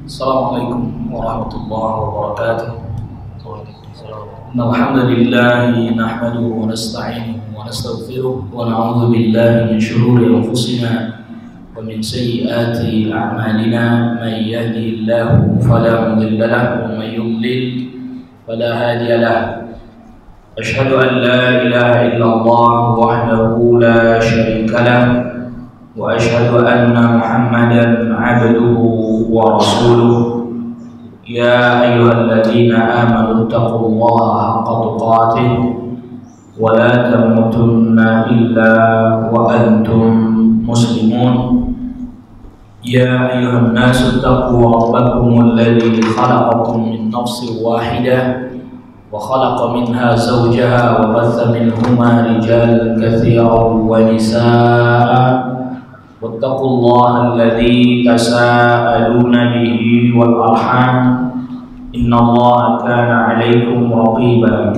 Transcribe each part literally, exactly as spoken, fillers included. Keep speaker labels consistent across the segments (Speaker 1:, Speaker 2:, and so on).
Speaker 1: Assalamualaikum warahmatullahi wabarakatuh. Alhamdulillah nahmaduhu wa nasta'inuhu wa nastaghfiruh wa na'udzu billahi min shururi anfusina wa min sayyiati a'malina. Man yahdihillahu fala mudilla lahu wa man yudlil fala hadiya lahu. Asyhadu an la ilaha illallah wahdahu la syarika lahu wa asyhadu anna Muhammadan 'abduhu wa rasuluh. Ya ayyuhalladzina amanu taqullaha haqqa tuqatih wa la tamutunna illa wa antum muslimun. Ya ayyuhan nasu taqu rabbakumul ladzi khalaqakum min nafsin wahidah wa khalaqa minha zawjaha wa batha minhuma rijalan katsiran wa nisaa'a. Wattaqullaha alladzi tasaaluna bihi wal arham innallaha kana 'alaikum raqiba.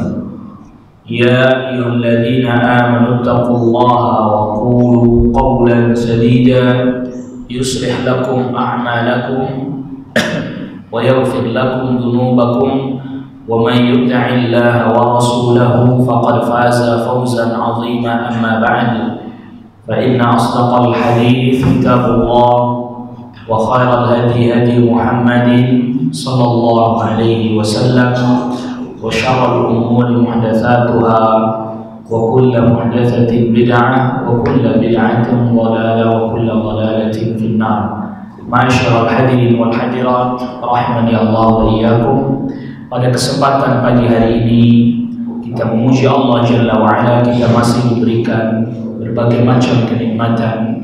Speaker 1: Ya ayyuhalladzina amanu taqullaha wa qulu qawlan sadida yuslih lakum a'malakum wa yaghfir lakum dhunubakum wa man yuti'illaha wa rasulahu faqad faza fawzan 'azima. Amma ba'du. فإن أصدق الحديث كتاب الله وخير الهدي هدي محمد صلى الله عليه وسلم وشر الأمور محدثاتها وكل محدثة بدعة وكل بدعة ضلالة وكل ضلالة في النار. معاشر الحاضرين والحاضرات rahimani Allah wa iyyakum. Pada kesempatan pagi hari ini kita memuji Allah Jalla wa Ala. Kita masih diberikan berbagai macam kenikmatan,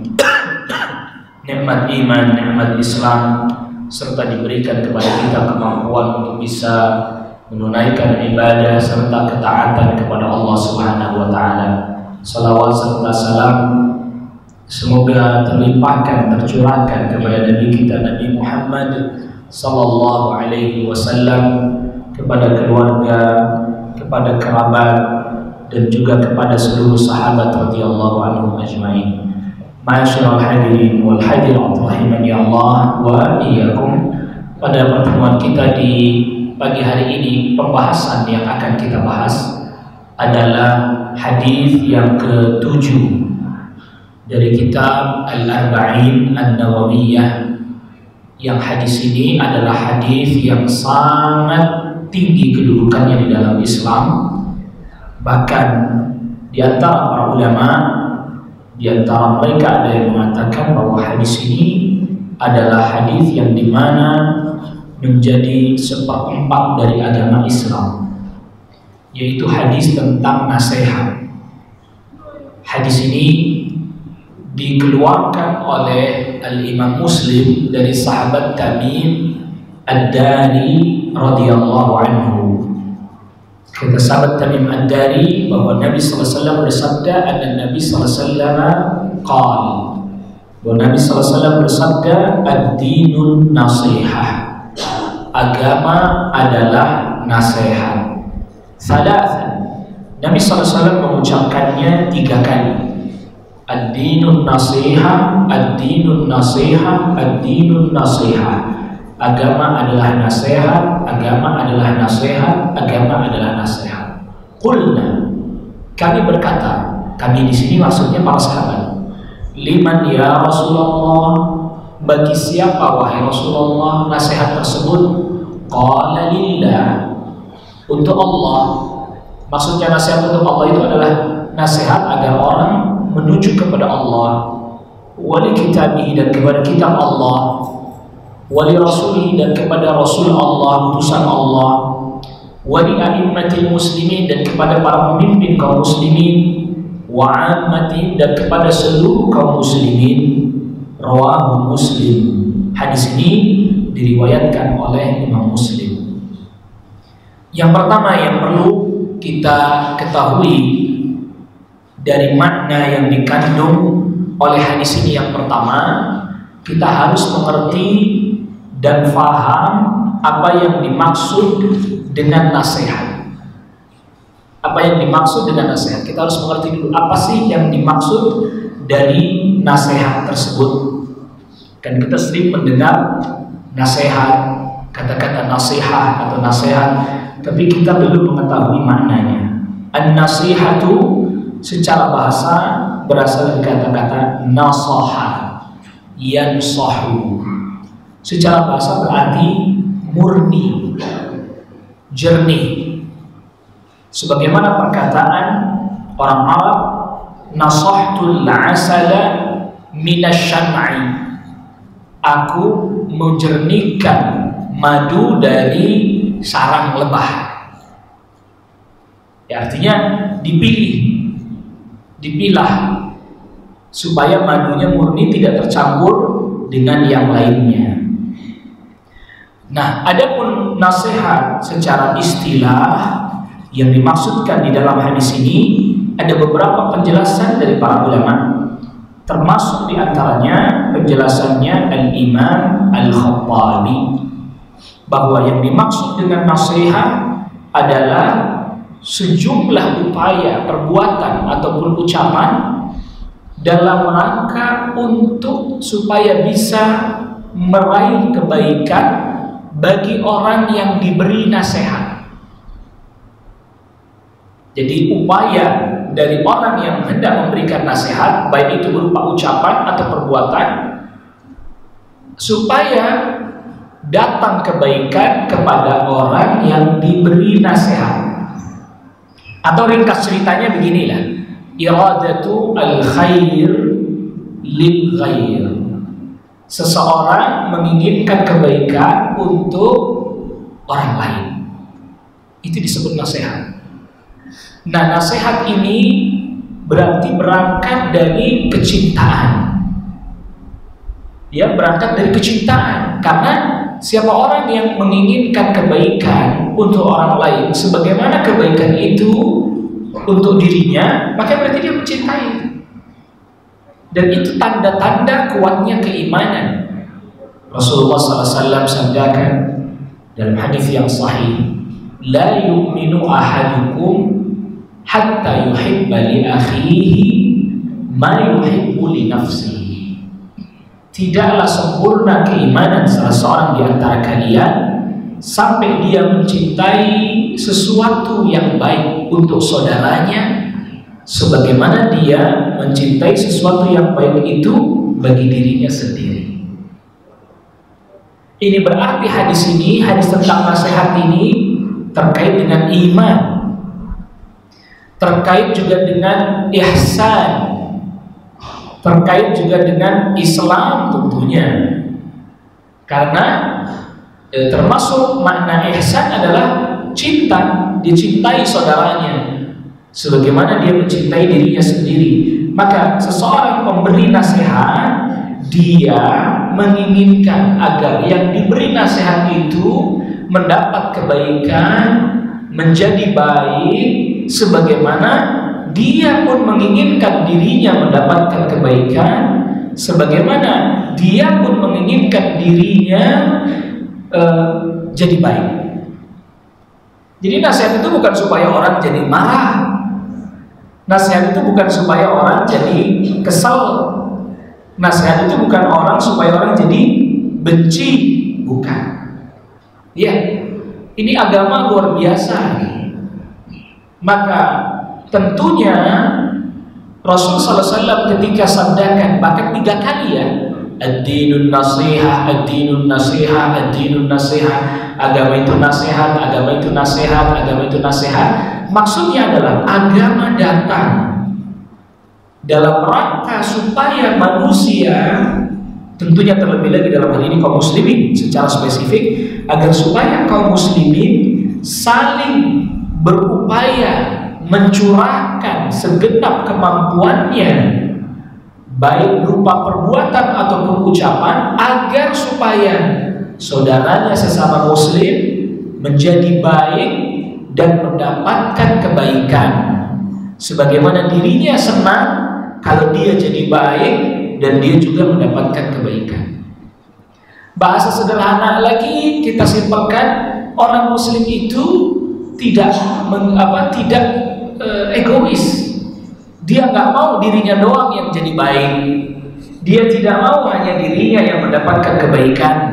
Speaker 1: nikmat iman, nikmat Islam, serta diberikan kepada kita kemampuan untuk bisa menunaikan ibadah serta ketaatan kepada Allah Subhanahu wa taala. Salawat serta salam semoga terlimpahkan, tercurahkan kepada Nabi kita Nabi Muhammad sallallahu alaihi wasallam, kepada keluarga, kepada kerabat, dan juga kepada seluruh sahabat radhiyallahu anhum ajmain. Ma'asyiral hadirin wal hadirat rahimani Allah wa iyyakum. Pada pertemuan kita di pagi hari ini, pembahasan yang akan kita bahas adalah hadis yang ketujuh dari kitab Al-Arba'in An-Nawawiyah. Yang hadis ini adalah hadis yang sangat tinggi kedudukannya di dalam Islam. Bahkan di antara para ulama, di antara mereka ada yang mengatakan bahwa hadis ini adalah hadis yang dimana menjadi seperempat dari agama Islam, yaitu hadis tentang nasihat. Hadis ini dikeluarkan oleh Al-Imam Muslim dari sahabat Tamim Ad-Dari radhiyallahu anhu. Kata sahabat Tamim Ad-Dari bahwa Nabi sallallahu alaihi wasallam bersabda, dan Nabi sallallahu alaihi wasallam qaal, bahwa Nabi sallallahu alaihi wasallam bersabda, ad-dinun nasihah, agama adalah nasihat. Salatan, Nabi sallallahu alaihi wasallam mengucapkannya tiga kali. Ad-dinun nasihah, ad-dinun nasihah, ad-dinun nasihah. Agama adalah nasihat, agama adalah nasihat, agama adalah nasihat. Qulna, kami berkata, kami di sini maksudnya para sahabat. Liman ya Rasulullah, bagi siapa wahai Rasulullah nasihat tersebut? Qala lillah, untuk Allah. Maksudnya nasihat untuk Allah itu adalah nasihat agar orang menuju kepada Allah, wali kitabihi, dan kepada kitab Allah, wali rasulihi, dan kepada rasul Allah, utusan Allah, wali a'immatil muslimin, dan kepada para pemimpin kaum muslimin, wa ammatihim, dan kepada seluruh kaum muslimin. Rawahu Muslim. Hadis ini diriwayatkan oleh Imam Muslim. Yang pertama yang perlu kita ketahui dari makna yang dikandung oleh hadis ini, yang pertama, kita harus mengerti dan faham apa yang dimaksud dengan nasihat. Apa yang dimaksud dengan nasihat? Kita harus mengerti dulu apa sih yang dimaksud dari nasihat tersebut. Dan kita sering mendengar nasihat, kata-kata nasihat atau nasihat, tapi kita belum mengetahui maknanya. An-nasihatu secara bahasa berasal dari kata-kata nasaha, yansahu. Secara bahasa berarti murni, jernih. Sebagaimana perkataan orang Arab, nasahtul asala minasyam'i. Aku menjernihkan madu dari sarang lebah. Ya, artinya dipilih, dipilah supaya madunya murni, tidak tercampur dengan yang lainnya. Nah, adapun nasihat secara istilah yang dimaksudkan di dalam hadis ini ada beberapa penjelasan dari para ulama. Termasuk diantaranya penjelasannya Al-Imam Al-Khattabi, bahwa yang dimaksud dengan nasihat adalah sejumlah upaya, perbuatan ataupun ucapan dalam rangka untuk supaya bisa meraih kebaikan bagi orang yang diberi nasihat. Jadi upaya dari orang yang hendak memberikan nasihat, baik itu berupa ucapan atau perbuatan, supaya datang kebaikan kepada orang yang diberi nasihat. Atau ringkas ceritanya beginilah, iradatu al-khair lil ghair. Seseorang menginginkan kebaikan untuk orang lain, itu disebut nasihat. Nah, nasihat ini berarti berangkat dari kecintaan. Ya, berangkat dari kecintaan. Karena siapa orang yang menginginkan kebaikan untuk orang lain, sebagaimana kebaikan itu untuk dirinya, maka berarti dia mencintai. Dan itu tanda-tanda kuatnya keimanan. Rasulullah sallallahu alaihi wasallam sabdakan dalam hadis yang sahih, la yu'minu ahadukum hatta yuhibba li akhihi ma yuhibbu li nafsihi. Tidaklah sempurna keimanan salah seorang di antara kalian sampai dia mencintai sesuatu yang baik untuk saudaranya sebagaimana dia mencintai sesuatu yang baik itu bagi dirinya sendiri. Ini berarti hadis ini, hadis tentang nasihat ini terkait dengan iman, terkait juga dengan ihsan, terkait juga dengan Islam tentunya. Karena e, termasuk makna ihsan adalah cinta, dicintai saudaranya sebagaimana dia mencintai dirinya sendiri. Maka seseorang pemberi nasihat, dia menginginkan agar yang diberi nasihat itu mendapat kebaikan, menjadi baik, sebagaimana dia pun menginginkan dirinya mendapatkan kebaikan, sebagaimana dia pun menginginkan dirinya uh, jadi baik. Jadi nasihat itu bukan supaya orang jadi marah, nasihat itu bukan supaya orang jadi kesal, nasihat itu bukan orang supaya orang jadi benci, bukan. Ya, ini agama luar biasa. Maka tentunya Rasul sallallahu alaihi wasallam ketika sabdakan bahkan tiga kali ya, ad-dinun nasihah, ad-dinun nasihah, ad-dinun nasihah, agama itu nasihat, agama itu nasihat, agama itu nasihat. Maksudnya adalah agama datang dalam rangka supaya manusia, tentunya terlebih lagi dalam hal ini kaum muslimin secara spesifik, agar supaya kaum muslimin saling berupaya mencurahkan segenap kemampuannya, baik berupa perbuatan ataupun ucapan, agar supaya saudaranya sesama muslim menjadi baik dan mendapatkan kebaikan, sebagaimana dirinya senang kalau dia jadi baik dan dia juga mendapatkan kebaikan. Bahasa sederhana lagi kita simpelkan, orang muslim itu tidak mengapa tidak e, egois. Dia nggak mau dirinya doang yang jadi baik. Dia tidak mau hanya dirinya yang mendapatkan kebaikan,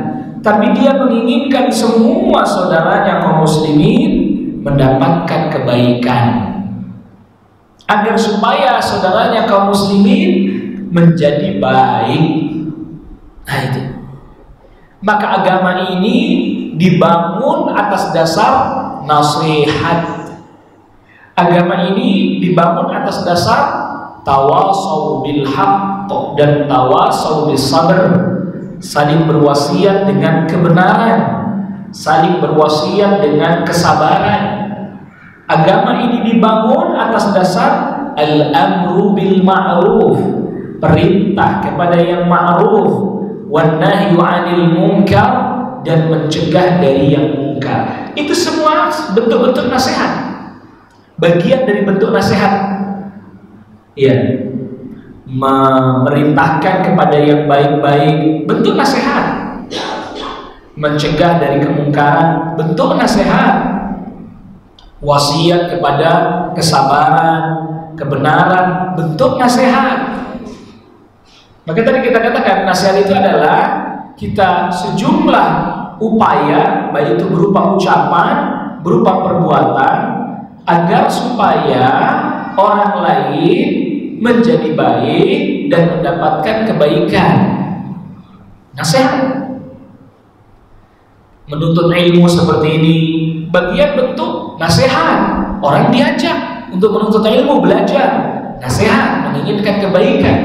Speaker 1: tapi dia menginginkan semua saudaranya kaum muslimin mendapatkan kebaikan, agar supaya saudaranya kaum muslimin menjadi baik. Nah itu. Maka agama ini dibangun atas dasar nasihat. Agama ini dibangun atas dasar tawasau bil haqq dan tawasau bis sabr, saling berwasiat dengan kebenaran, saling berwasiat dengan kesabaran. Agama ini dibangun atas dasar al-amru bil ma'ruf, perintah kepada yang ma'ruf, wan nahyu 'anil munkar, dan mencegah dari yang munkar. Itu semua bentuk-bentuk nasihat. Bagian dari bentuk nasihat, ya, memerintahkan kepada yang baik-baik, bentuk nasihat. Mencegah dari kemungkaran, bentuk nasihat. Wasiat kepada kesabaran, kebenaran, bentuk nasihat. Maka tadi kita katakan nasihat itu adalah kita sejumlah upaya, baik itu berupa ucapan, berupa perbuatan, agar supaya orang lain menjadi baik dan mendapatkan kebaikan. Nasihat. Menuntut ilmu seperti ini bagian bentuk nasihat. Orang diajak untuk menuntut ilmu, belajar, nasihat, menginginkan kebaikan.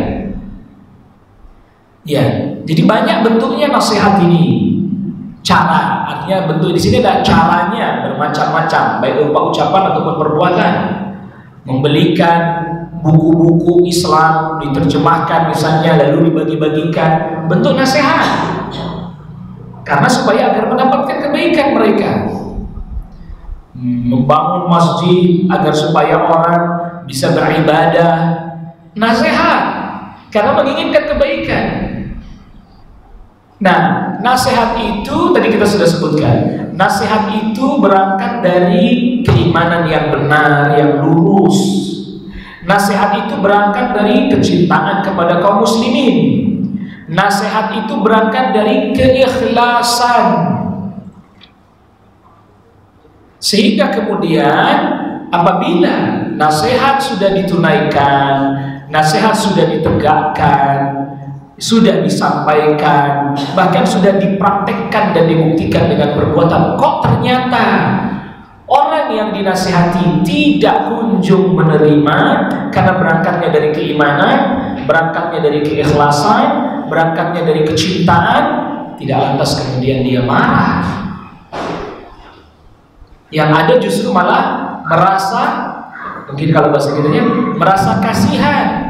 Speaker 1: Ya, jadi banyak bentuknya nasihat ini. Cara, artinya bentuk di sini ada caranya bermacam-macam, baik berupa ucapan ataupun perbuatan. Membelikan buku-buku Islam, diterjemahkan misalnya, lalu dibagi-bagikan, bentuk nasihat. Karena supaya agar mendapatkan kebaikan mereka. Membangun masjid agar supaya orang bisa beribadah, nasihat, karena menginginkan kebaikan. Nah, nasihat itu tadi kita sudah sebutkan. Nasihat itu berangkat dari keimanan yang benar, yang lurus. Nasihat itu berangkat dari kecintaan kepada kaum muslimin. Nasihat itu berangkat dari keikhlasan. Sehingga kemudian apabila nasihat sudah ditunaikan, nasihat sudah ditegakkan, sudah disampaikan, bahkan sudah dipraktekkan dan dibuktikan dengan perbuatan, kok ternyata orang yang dinasihati tidak kunjung menerima karena berangkatnya dari keimanan, berangkatnya dari keikhlasan, berangkatnya dari kecintaan, tidak lantas kemudian dia marah. Yang ada justru malah merasa, mungkin kalau bahasa kitanya, merasa kasihan.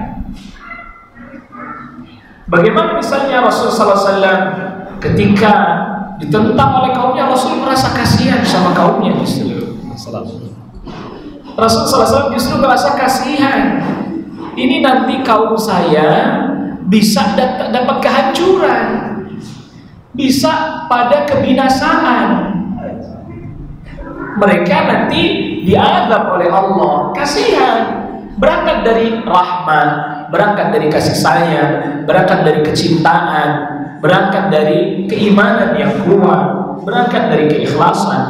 Speaker 1: Bagaimana misalnya Rasul sallallahu alaihi wasallam ketika ditentang oleh kaumnya, Rasul merasa kasihan sama kaumnya justru. Rasul sallallahu alaihi wasallam justru merasa kasihan. Ini nanti kaum saya bisa dat- dapat kehancuran, bisa pada kebinasaan. Mereka nanti diazab oleh Allah. Kasihan. Berangkat dari rahmat, berangkat dari kasih sayang, berangkat dari kecintaan, berangkat dari keimanan yang kuat, berangkat dari keikhlasan.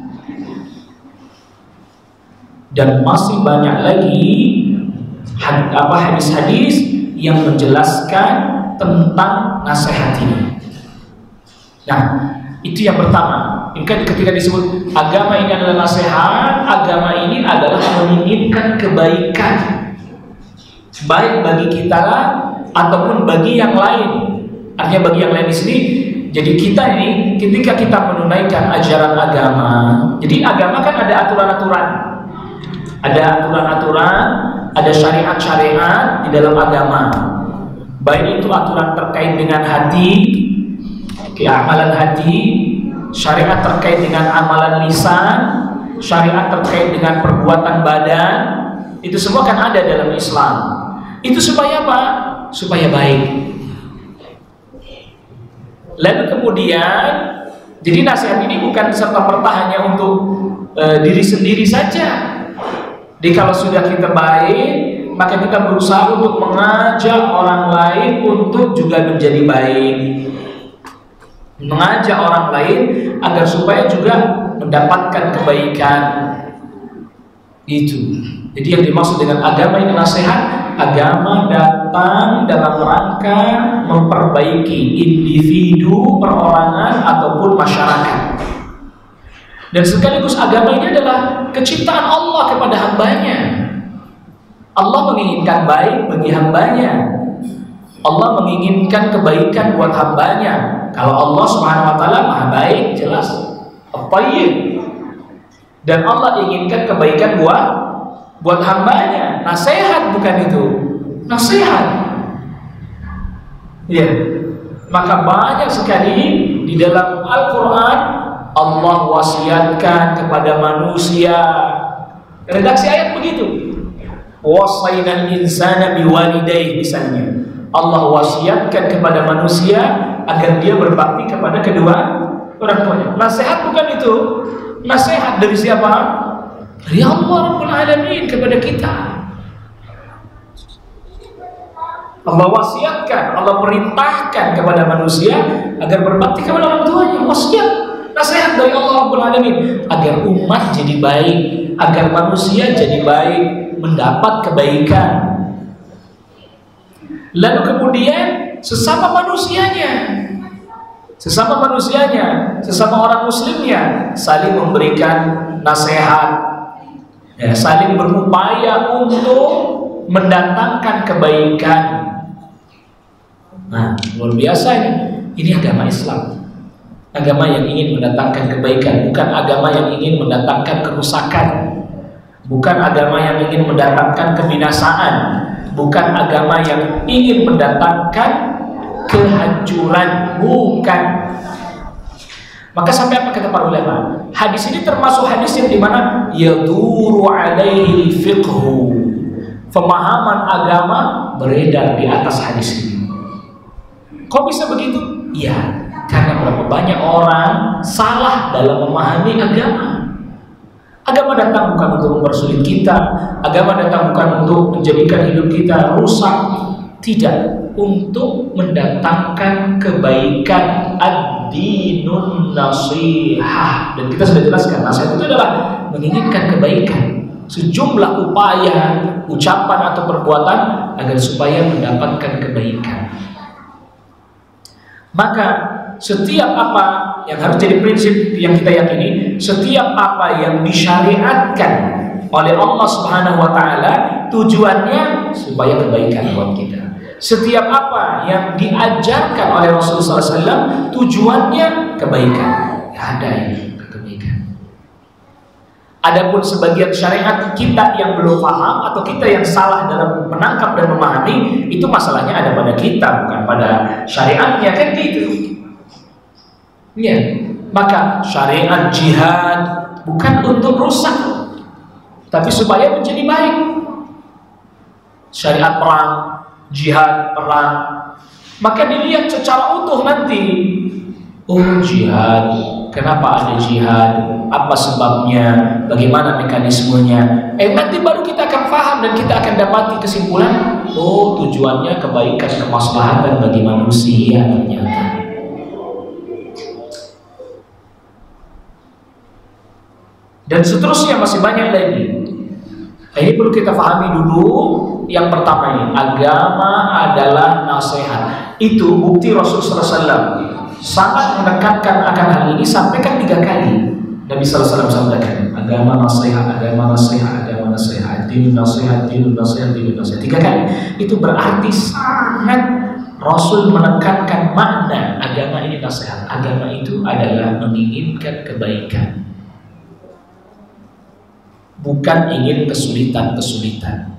Speaker 1: Dan masih banyak lagi had, apa hadis-hadis yang menjelaskan tentang nasihat ini. Nah, itu yang pertama. Ini kan ketika disebut agama ini adalah nasihat, agama ini adalah menginginkan kebaikan, baik bagi kita ataupun bagi yang lain. Artinya bagi yang lain di sini, jadi kita ini ketika kita menunaikan ajaran agama, jadi agama kan ada aturan-aturan, ada aturan-aturan, ada syariat-syariat di dalam agama. Baik itu aturan terkait dengan hati, keamalan hati, syariat terkait dengan amalan lisan, syariat terkait dengan perbuatan badan, itu semua kan ada dalam Islam. Itu supaya apa? Supaya baik. Lalu kemudian, jadi nasihat ini bukan serta-merta hanya untuk e, diri sendiri saja. Jadi kalau sudah kita baik, maka kita berusaha untuk mengajak orang lain untuk juga menjadi baik. mengajak orang lain agar supaya juga mendapatkan kebaikan itu. Jadi yang dimaksud dengan agama ini nasihat, agama datang dalam rangka memperbaiki individu, perorangan ataupun masyarakat. Dan sekaligus agama ini adalah kecintaan Allah kepada hambanya. Allah menginginkan baik bagi hambanya. Allah menginginkan kebaikan buat hambanya. Kalau Allah Subhanahu wa taala Maha baik, jelas. At-Tayyib. Dan Allah inginkan kebaikan buat buat hambanya. Nasihat bukan itu. Nasihat. Ya. Maka banyak sekali di dalam Al-Qur'an Allah wasiatkan kepada manusia. Redaksi ayat begitu. Wasainal insana biwalidayhi misalnya. Allah wasiatkan kepada manusia agar dia berbakti kepada kedua orang tuanya. Nasihat bukan itu. Nasihat dari siapa? Dari Allah Rabbul Alamin kepada kita. Allah wasiatkan, Allah perintahkan kepada manusia agar berbakti kepada orang tuanya. Wasiat, nasihat dari Allah Rabbul Alamin agar umat jadi baik, agar manusia jadi baik, mendapat kebaikan. Lalu kemudian sesama manusianya, sesama manusianya, sesama orang muslimnya saling memberikan nasihat, ya, saling berupaya untuk mendatangkan kebaikan. Nah, luar biasa ini. Ini agama Islam, agama yang ingin mendatangkan kebaikan, bukan agama yang ingin mendatangkan kerusakan, bukan agama yang ingin mendatangkan kebinasaan, bukan agama yang ingin mendatangkan kehancuran, bukan. Maka sampai apa kata para ulama? Hadis ini termasuk hadis yang dimana yaduru alaihi fiqhu, pemahaman agama beredar di atas hadis ini. Kok bisa begitu? Ya, karena berapa banyak orang salah dalam memahami agama. Agama datang bukan untuk mempersulit kita, agama datang bukan untuk menjadikan hidup kita rusak, tidak, untuk mendatangkan kebaikan. Ad-dinun nasihah. Dan kita sudah jelaskan, nasihat itu adalah menginginkan kebaikan, sejumlah upaya, ucapan atau perbuatan agar supaya mendapatkan kebaikan. Maka setiap apa yang harus jadi prinsip yang kita yakini, setiap apa yang disyariatkan oleh Allah Subhanahu wa taala tujuannya supaya kebaikan buat kita. Setiap apa yang diajarkan oleh Rasulullah sallallahu alaihi wasallam tujuannya kebaikan. Ada ini kebaikan. Adapun sebagian syariat kita yang belum paham atau kita yang salah dalam menangkap dan memahami, itu masalahnya ada pada kita, bukan pada syariatnya, kan gitu. Ya, maka syariat jihad bukan untuk rusak, tapi supaya menjadi baik. Syariat perang, jihad perang, maka dilihat secara utuh nanti. Oh, jihad, kenapa ada jihad? Apa sebabnya? Bagaimana mekanismenya? Eh nanti baru kita akan paham dan kita akan dapati kesimpulan. Oh, tujuannya kebaikan, kemaslahatan bagi manusia ternyata. Dan seterusnya masih banyak lagi. Ini perlu kita pahami dulu. Yang pertama ini, agama adalah nasihat. Itu bukti Rasulullah sallallahu alaihi wasallam sangat menekankan akan hal ini, sampaikan tiga kali. Nabi sallallahu alaihi wasallam sampaikan, agama nasihat, agama nasihat, agama nasihat, dinun nasihat, dinun nasihat, dinun nasihat, tiga kali. Itu berarti sangat Rasul menekankan makna agama ini nasihat. Agama itu adalah menginginkan kebaikan, bukan ingin kesulitan-kesulitan.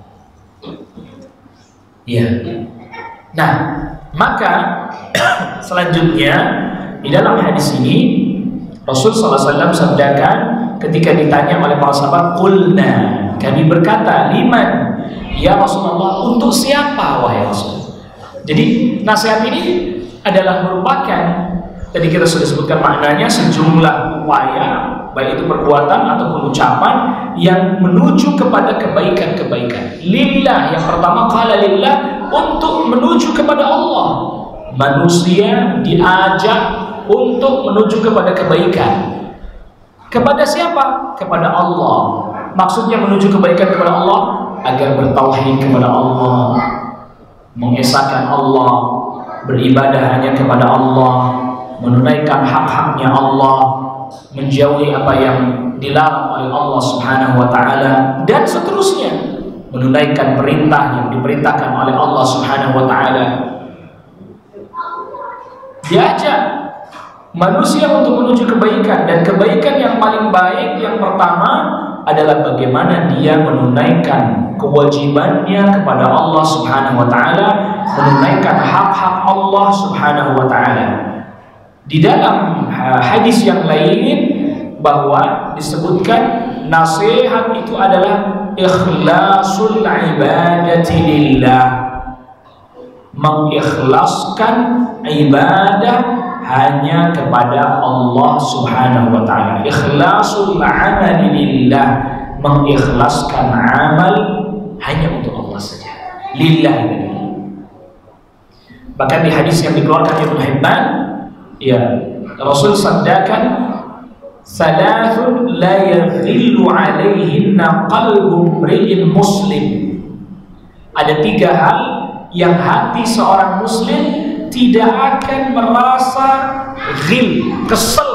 Speaker 1: Ya. Nah, maka selanjutnya di dalam hadis ini Rasul sallallahu alaihi wasallam sabdakan ketika ditanya oleh para sahabat, qulna, kami berkata, liman ya Rasulullah, untuk siapa wahai Rasul? Jadi nasihat ini adalah merupakan, tadi kita sudah sebutkan maknanya, sejumlah upaya, baik itu perbuatan ataupun ucapan yang menuju kepada kebaikan-kebaikan. Lillah, yang pertama qala lillah, untuk menuju kepada Allah. Manusia diajak untuk menuju kepada kebaikan. Kepada siapa? Kepada Allah. Maksudnya menuju kebaikan kepada Allah agar bertauhid kepada Allah, mengesahkan Allah, beribadah hanya kepada Allah, menunaikan hak-haknya Allah, menjauhi apa yang dilarang oleh Allah Subhanahu wa taala, dan seterusnya, menunaikan perintah yang diperintahkan oleh Allah Subhanahu wa taala. Diajak manusia untuk menuju kebaikan, dan kebaikan yang paling baik yang pertama adalah bagaimana dia menunaikan kewajibannya kepada Allah Subhanahu wa taala, menunaikan hak-hak Allah Subhanahu wa taala. Di dalam hadis yang lain bahwa disebutkan nasihat itu adalah ikhlasul ibadati lillah, mengikhlaskan ibadah hanya kepada Allah Subhanahu wa taala. Ikhlasul amali lillah, mengikhlaskan amal hanya untuk Allah saja, lillah. Bahkan di hadis yang dikeluarkan Ibnu Hibban, ya, Rasul sabdakan, salathun la yaghillu alaihinna qalbu mri'in muslim. Ada tiga hal yang hati seorang muslim tidak akan merasa ghil, kesel.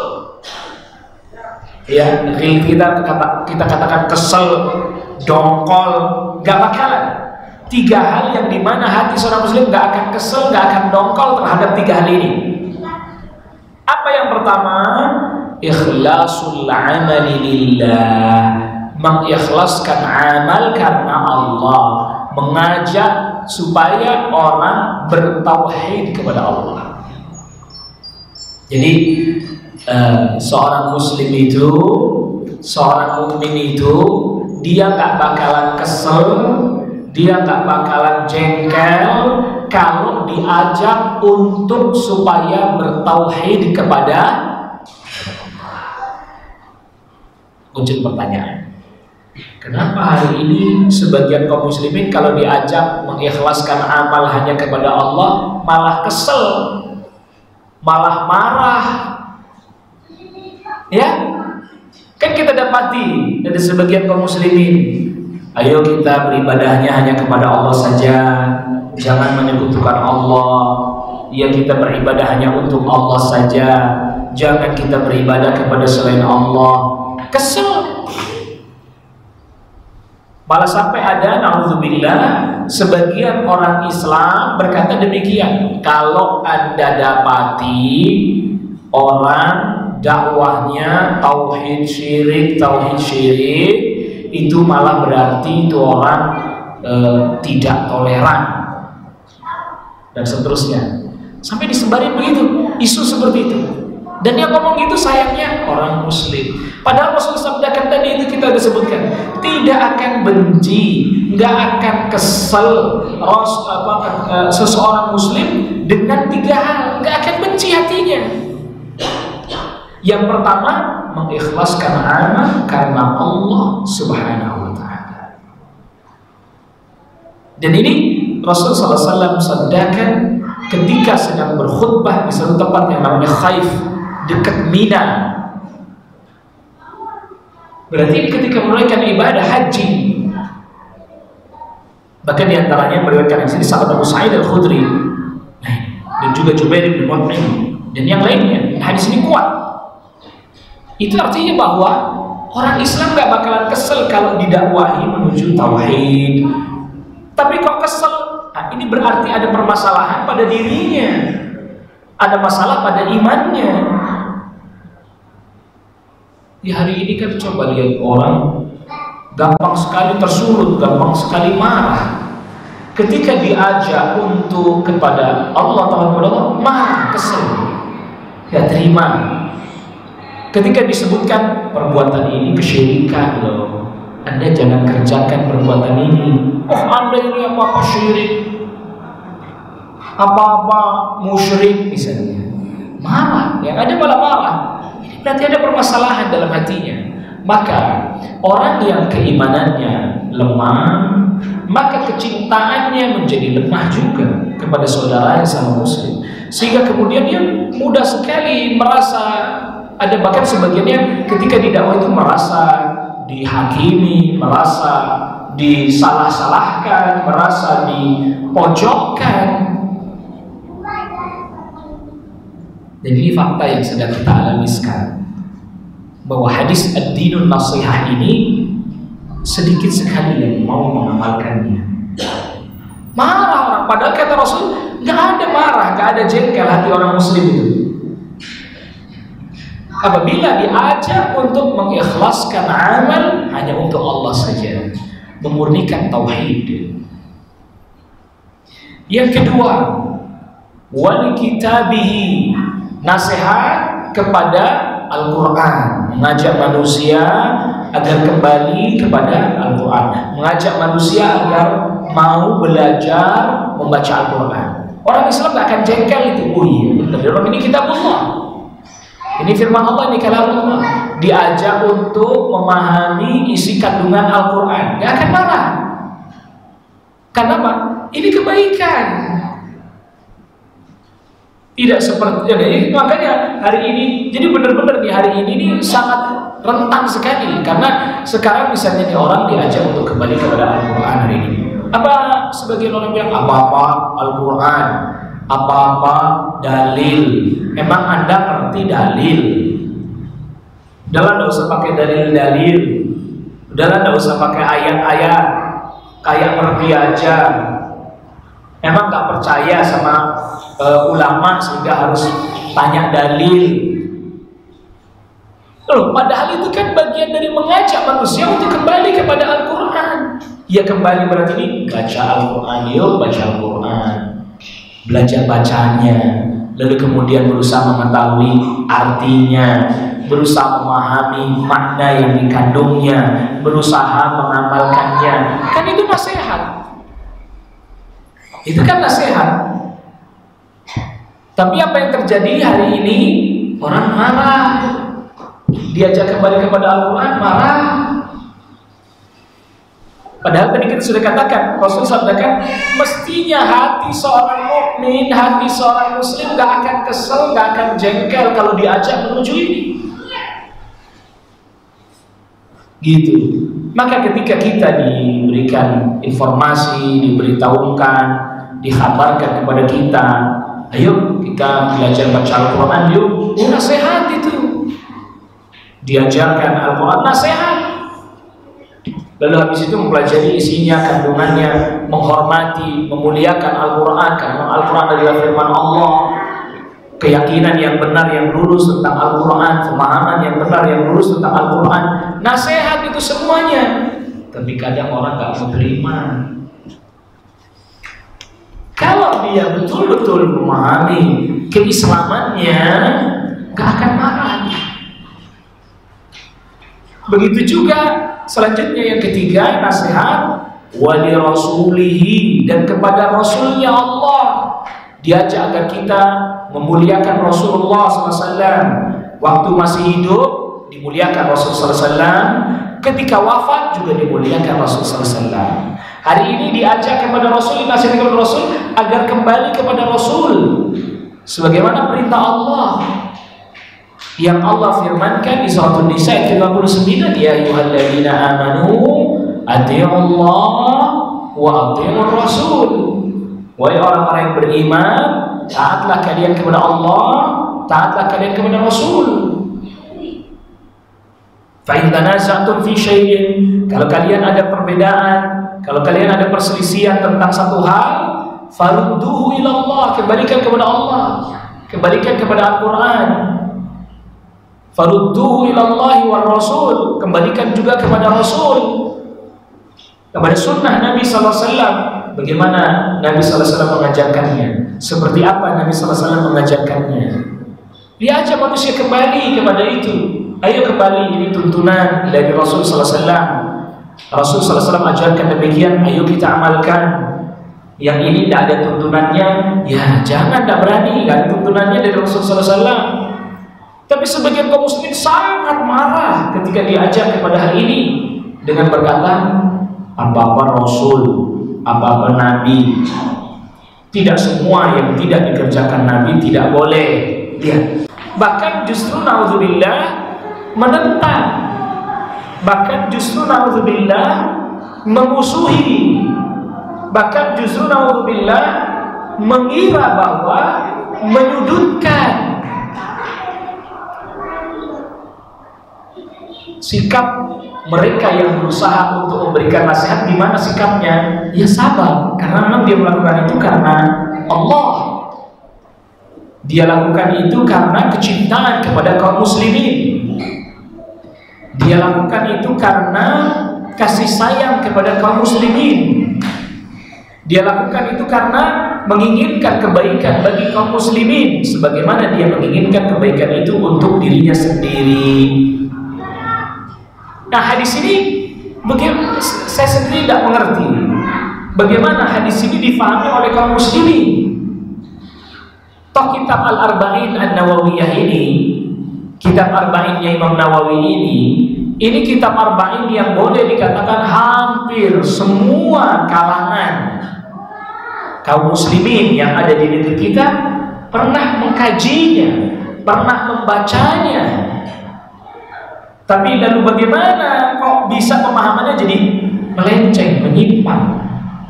Speaker 1: Ya, ghil kita kata, kita katakan kesel, dongkol, gak bakalan. Tiga hal yang dimana hati seorang muslim gak akan kesel, gak akan dongkol terhadap tiga hal ini. Apa yang pertama? Ikhlasul amali lillah, mengikhlaskan amal karena Allah, mengajak supaya orang bertauhid kepada Allah. Jadi uh, seorang muslim itu, seorang mukmin itu, dia gak bakalan kesel, dia gak bakalan jengkel kalau diajak untuk supaya bertauhid kepada Allah. Muncul pertanyaan, kenapa hari ini sebagian kaum muslimin kalau diajak mengikhlaskan amal hanya kepada Allah malah kesel, malah marah? Ya, kan kita dapati dari sebagian kaum muslimin, ayo kita beribadahnya hanya kepada Allah saja, jangan menyekutukan Allah. Ya, kita beribadah hanya untuk Allah saja, jangan kita beribadah kepada selain Allah. Kesel. Malah sampai ada, na'udzubillah, sebagian orang Islam berkata demikian, kalau Anda dapati orang dakwahnya tauhid syirik, tauhid syirik, itu malah berarti itu orang e, tidak toleran, dan seterusnya. Sampai disebarin begitu, isu seperti itu. Dan yang ngomong itu sayangnya orang muslim. Padahal Rasul sabdakan tadi itu kita sudah sebutkan, tidak akan benci, nggak akan kesel ros, apa, uh, seseorang muslim dengan tiga hal, nggak akan benci hatinya. Yang pertama, mengikhlaskan amal karena Allah Subhanahu wa taala. Dan ini Rasul sallallahu alaihi wasallam sabdakan ketika sedang berkhutbah di satu tempat yang namanya Khaif, dekat Mina. Berarti ketika menunaikan ibadah haji. Bahkan diantaranya meriwayatkan di sini sahabat Abu Sa'id Al-Khudri, dan juga Jubair bin Mut'im dan yang lainnya. Hadis ini kuat. Itu artinya bahwa orang Islam gak bakalan kesel kalau didakwahi menuju tauhid. Tapi kok kesel? Nah, ini berarti ada permasalahan pada dirinya, ada masalah pada imannya. Di hari ini kan coba lihat orang gampang sekali tersulut, gampang sekali marah. Ketika diajak untuk kepada Allah Taala, marah, kesel, tidak terima. Ketika disebutkan perbuatan ini kesyirikan loh, Anda jangan kerjakan perbuatan ini. Oh, Anda ini apa-apa syirik, apa-apa musyrik misalnya, marah. Yang ada malah marah. Berarti ada permasalahan dalam hatinya. Maka orang yang keimanannya lemah, maka kecintaannya menjadi lemah juga kepada saudaranya sama muslim. sehingga kemudian dia mudah sekali merasa, ada bahkan sebagiannya ketika didakwah itu merasa dihakimi, merasa disalah-salahkan, merasa dipojokkan. Dan ini fakta yang sedang kita alami sekarang, bahwa hadis ad-dinun nasihah ini sedikit sekali yang mau mengamalkannya. Marah orang, padahal kata Rasul nggak ada marah, nggak ada jengkel hati orang muslim itu apabila diajak untuk mengikhlaskan amal hanya untuk Allah saja, memurnikan tauhid. Yang kedua, wal kitabihi, nasihat kepada Al-Quran, mengajak manusia agar kembali kepada Al-Quran, mengajak manusia agar mau belajar membaca Al-Quran. Orang Islam gak akan jengkel itu. Oh iya benar, ini kitabullah, ini firman Allah, ini kalamullah. Diajak untuk memahami isi kandungan Al-Quran, gak akan marah. Karena apa? Ini kebaikan. Tidak seperti ini. Makanya hari ini, jadi benar-benar di hari ini nih sangat rentan sekali. Karena sekarang misalnya nih orang diajak untuk kembali kepada Al-Quran hari ini. Apa sebagian orang bilang apa-apa Al-Quran, apa-apa dalil. Emang Anda ngerti dalil? Udahlah, nggak usah pakai dalil-dalil. Udahlah, nggak usah pakai ayat-ayat. Kayak ngerti aja. Emang nggak percaya sama uh, ulama sehingga harus tanya dalil? Loh, padahal itu kan bagian dari mengajak manusia untuk kembali kepada Al-Quran. Ya kembali berarti ini baca Al-Quran, yuk baca Al-Quran, belajar bacanya, lalu kemudian berusaha mengetahui artinya, berusaha memahami makna yang dikandungnya, berusaha mengamalkannya. Kan itu nasihat. Itu kan nasihat. Tapi apa yang terjadi hari ini? Orang marah. Diajak kembali kepada Al-Quran, marah. Padahal tadi kita sudah katakan, Rasul sabdakan, mestinya hati seorang mukmin, hati seorang muslim gak akan kesel, gak akan jengkel kalau diajak menuju ini. Gitu. Maka ketika kita diberikan informasi, diberitahukan, dikhabarkan kepada kita, ayo kita belajar baca Al-Quran yuk. Oh, nasihat itu. Diajarkan Al-Quran, nasihat. Lalu habis itu mempelajari isinya, kandungannya, menghormati, memuliakan Al-Quran, karena Al-Quran adalah firman Allah. Keyakinan yang benar, yang lurus tentang Al-Quran, pemahaman yang benar, yang lurus tentang Al-Quran, nasihat itu semuanya. Tapi kadang orang gak mau terima. Kalau dia betul-betul memahami keislamannya, gak akan marah. Begitu juga selanjutnya yang ketiga, nasihat wali rasulihi, dan kepada Rasulnya Allah. Diajak agar kita memuliakan Rasulullah shallallahu alaihi wasallam. Waktu masih hidup dimuliakan Rasul shallallahu alaihi wasallam, ketika wafat juga dimuliakan Rasul shallallahu alaihi wasallam. Hari ini diajak kepada Rasul, dinasihatkan kepada Rasul agar kembali kepada Rasul sebagaimana perintah Allah yang Allah firmankan di surat An-Nisa ayat lima puluh sembilan, ya ayyuhalladzina amanu atti'ullah wa atti'ur rasul. Wahai orang-orang yang beriman, taatlah kalian kepada Allah, taatlah kalian kepada Rasul. Fa in tanaza'tum fi syai'in, kalau kalian ada perbedaan, kalau kalian ada perselisihan tentang satu hal, farudduhu ila Allah, kembalikan kepada Allah, kembalikan kepada Al-Quran. Farudduhu ila Allahi war Rasul, kembalikan juga kepada Rasul, kepada sunnah Nabi sallallahu alaihi wasallam. Bagaimana Nabi sallallahu alaihi wasallam mengajarkannya? Seperti apa Nabi sallallahu alaihi wasallam mengajarkannya? Diajak manusia kembali kepada itu. Ayo kembali, ini tuntunan dari Rasul sallallahu alaihi wasallam. Rasul sallallahu alaihi wasallam ajarkan demikian, ayo kita amalkan. Yang ini tidak ada tuntunannya, ya jangan, tidak berani, tidak ada tuntunannya dari Rasul sallallahu alaihi wasallam. Tapi sebagian kaum muslimin sangat marah ketika diajak kepada hal ini dengan berkata, apa-apa Rasul, apa-apa Nabi. Tidak semua yang tidak dikerjakan Nabi tidak boleh. Ya. Bahkan justru naudzubillah menentang. Bahkan justru naudzubillah memusuhi. Bahkan justru naudzubillah mengira bahwa menyudutkan. Sikap mereka yang berusaha untuk memberikan nasihat, gimana sikapnya? Ya sabar, karena memang dia melakukan itu karena Allah. Dia lakukan itu karena kecintaan kepada kaum muslimin. Dia lakukan itu karena kasih sayang kepada kaum muslimin. Dia lakukan itu karena menginginkan kebaikan bagi kaum muslimin, sebagaimana dia menginginkan kebaikan itu untuk dirinya sendiri. Nah, hadis ini bagaimana, saya sendiri tidak mengerti bagaimana hadis ini difahami oleh kaum muslimin. Toh kitab Al-Arba'in An-Nawawiyah ini, kitab Arba'innya Imam Nawawi ini, ini kitab Arba'in yang boleh dikatakan hampir semua kalangan kaum muslimin yang ada di negeri kita pernah mengkajinya, pernah membacanya. Tapi lalu bagaimana kok bisa pemahamannya jadi melenceng, menyimpang?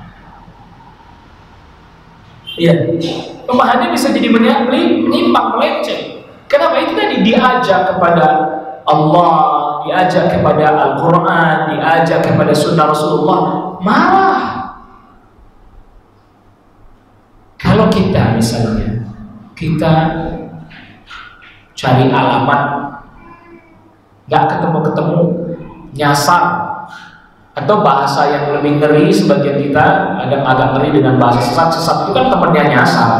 Speaker 1: Iya, pemahamannya bisa jadi menyimpang, melenceng. Kenapa? Itu tadi diajak kepada Allah, diajak kepada Al-Quran, diajak kepada Sunnah Rasulullah, marah. Kalau kita misalnya kita cari alamat, nggak ketemu-ketemu, nyasar, atau bahasa yang lebih ngeri, sebagian kita ada agak ngeri dengan bahasa sesat. Sesat itu kan temennya nyasar.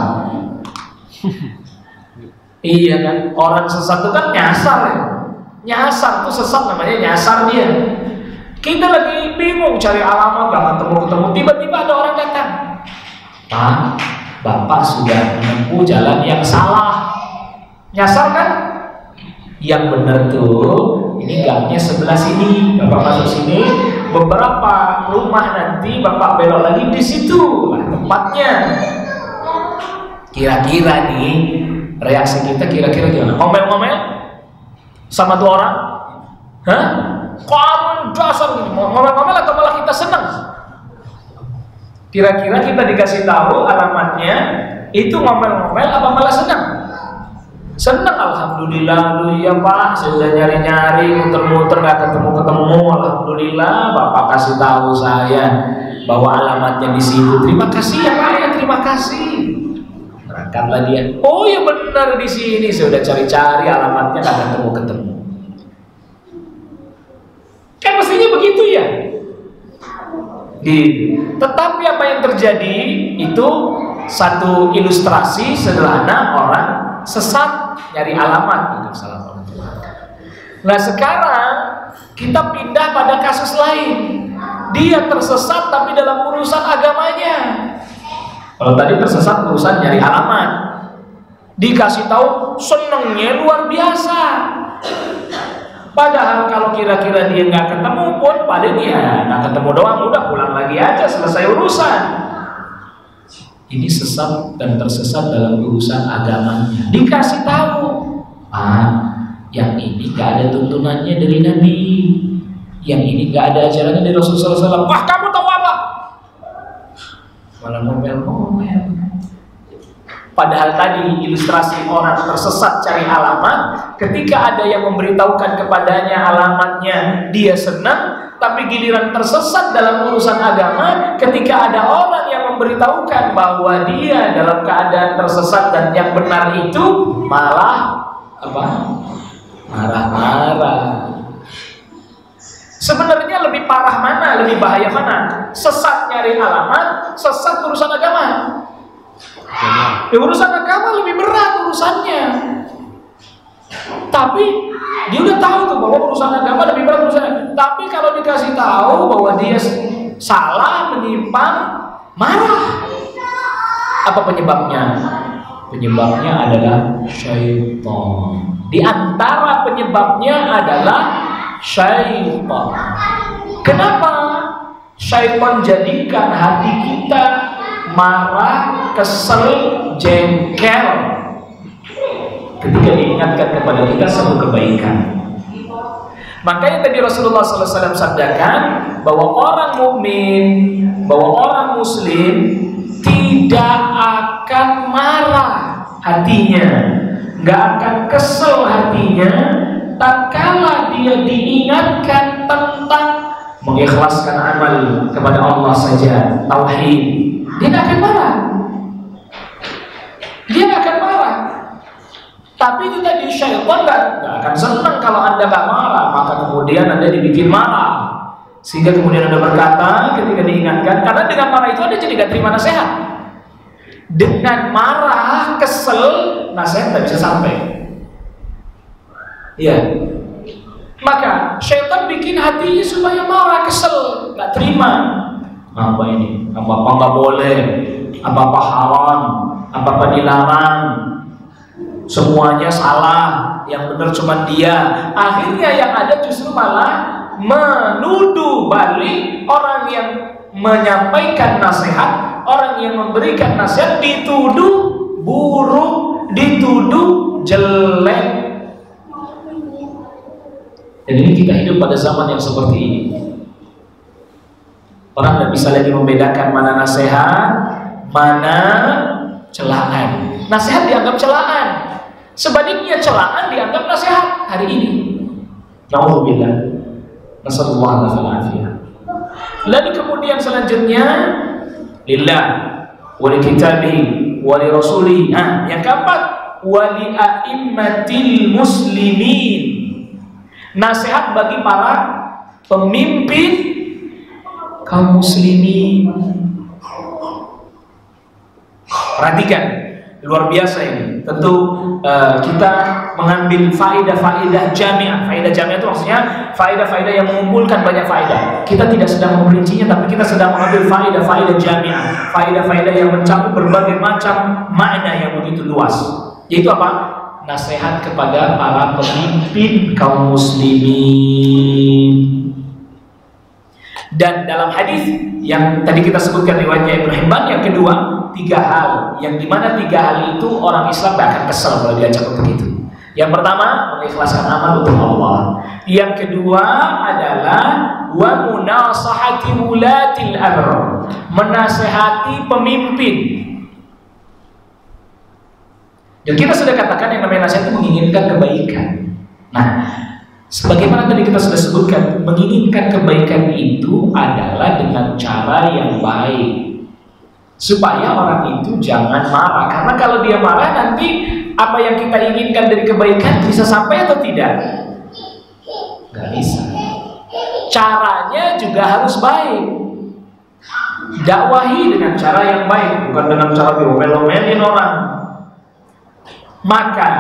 Speaker 1: Iya kan, orang sesat itu kan nyasar ya. Nyasar itu sesat, namanya nyasar dia. Kita lagi bingung cari alamat, nggak ketemu-ketemu, tiba-tiba ada orang datang, Pak, Bapak sudah menempuh jalan yang salah. Nyasar kan? Yang benar tuh, ini gangnya sebelah sini, Bapak masuk sini, beberapa rumah nanti Bapak belok lagi di situ, nah, tempatnya. Kira-kira nih reaksi kita kira-kira gimana? Ngomel-ngomel sama tuh orang? Hah? Kamu dasar gini, ngomel-ngomel atau malah kita senang? Kira-kira kita dikasih tahu alamatnya, itu ngomel-ngomel apa malah senang? Senang, alhamdulillah. Aduh ya Pak, saya udah nyari-nyari, muter-muter nggak ketemu-ketemu. Alhamdulillah, Bapak kasih tahu saya bahwa alamatnya di situ. Terima kasih ya Pak, ya terima kasih. Berangkatlah dia. Oh ya benar di sini, saya udah cari-cari alamatnya nggak ketemu-ketemu. Kan mestinya begitu ya. Gitu. Tetapi apa yang terjadi itu satu ilustrasi sederhana orang sesat nyari alamat. Nah sekarang kita pindah pada kasus lain. Dia tersesat tapi dalam urusan agamanya. Kalau tadi tersesat urusan nyari alamat, dikasih tahu senengnya luar biasa. Padahal kalau kira-kira dia nggak ketemu pun, paling ya nggak ketemu doang, udah pulang lagi aja, selesai urusan. Ini sesat dan tersesat dalam urusan agamanya. Dikasih tahu, ah, yang ini gak ada tuntunannya dari Nabi, yang ini gak ada ajarannya dari Rasulullah shallallahu alaihi wasallam. Wah, kamu tahu apa? Malah ngomel-ngomel. Padahal tadi ilustrasi orang tersesat cari alamat, ketika ada yang memberitahukan kepadanya alamatnya, dia senang. Tapi giliran tersesat dalam urusan agama, ketika ada orang yang memberitahukan bahwa dia dalam keadaan tersesat dan yang benar itu, malah apa? Marah-marah. Sebenarnya lebih parah mana, lebih bahaya mana? Sesat nyari alamat, sesat urusan agama. Ya, urusan agama lebih berat urusannya. Tapi dia udah tahu tuh bahwa urusan agama lebih berat urusannya. Tapi kalau dikasih tahu bahwa dia salah, menyimpang, marah. Apa penyebabnya? Penyebabnya adalah syaitan. Di antara penyebabnya adalah syaitan. Kenapa? Syaitan jadikan hati kita marah, kesel, jengkel ketika diingatkan kepada kita satu kebaikan. Makanya tadi Rasulullah sallallahu alaihi wasallam sabdakan bahwa orang mukmin, bahwa orang muslim tidak akan marah hatinya, nggak akan kesel hatinya tatkala dia diingatkan tentang mengikhlaskan amal kepada Allah saja, tauhid. Dia nggak akan marah, dia nggak akan marah. Tapi itu tadi syaitan nggak akan senang kalau anda nggak marah, maka kemudian anda dibikin marah, sehingga kemudian anda berkata ketika diingatkan, karena dengan marah itu anda jadi nggak terima nasihat. Dengan marah, kesel, nasihat tidak bisa sampai. Iya. Maka syaitan bikin hatinya supaya marah, kesel, nggak terima. Apa ini? Apa-apa nggak boleh, apa-apa haram, apa-apa dilarang. Semuanya salah, yang benar cuma dia. Akhirnya yang ada justru malah menuduh balik orang yang menyampaikan nasihat, orang yang memberikan nasihat dituduh buruk, dituduh jelek. Dan ini kita hidup pada zaman yang seperti ini. Orang tidak bisa lagi membedakan mana nasihat, mana celaan. Nasihat dianggap celaan. Sebaliknya celaan dianggap nasihat hari ini. Nauzubillah. Nasallallahu alaihi wasallam. Lalu kemudian selanjutnya lillah wa li kitabihi wa li rasulihi. Nah, yang keempat wa li a'immatil muslimin. Nasihat bagi para pemimpin kaum muslimin. Perhatikan. Luar biasa ini. Tentu uh, kita mengambil faedah-faedah jamiah. Faedah jamiah itu maksudnya faedah-faedah yang mengumpulkan banyak faedah. Kita tidak sedang memperincinya, tapi kita sedang mengambil faedah-faedah jamiah, faedah-faedah yang mencakup berbagai macam makna yang begitu luas. Yaitu apa? Nasihat kepada para pemimpin kaum muslimin. Dan dalam hadis yang tadi kita sebutkan riwayatnya Ibnu Hibban, yang kedua, tiga hal yang dimana tiga hal itu orang Islam gak akan kesal kalau diajak untuk itu. Yang pertama, mengikhlaskan amal untuk Allah. Yang kedua adalah wa munasahati wulatil amr, menasehati pemimpin. Dan kita sudah katakan yang namanya nasihat itu menginginkan kebaikan. Nah, sebagaimana tadi kita sudah sebutkan, menginginkan kebaikan itu adalah dengan cara yang baik, supaya orang itu jangan marah. Karena kalau dia marah, nanti apa yang kita inginkan dari kebaikan bisa sampai atau tidak? Gak bisa. Caranya juga harus baik. Dakwahi dengan cara yang baik, bukan dengan cara diomel-omelin orang. Maka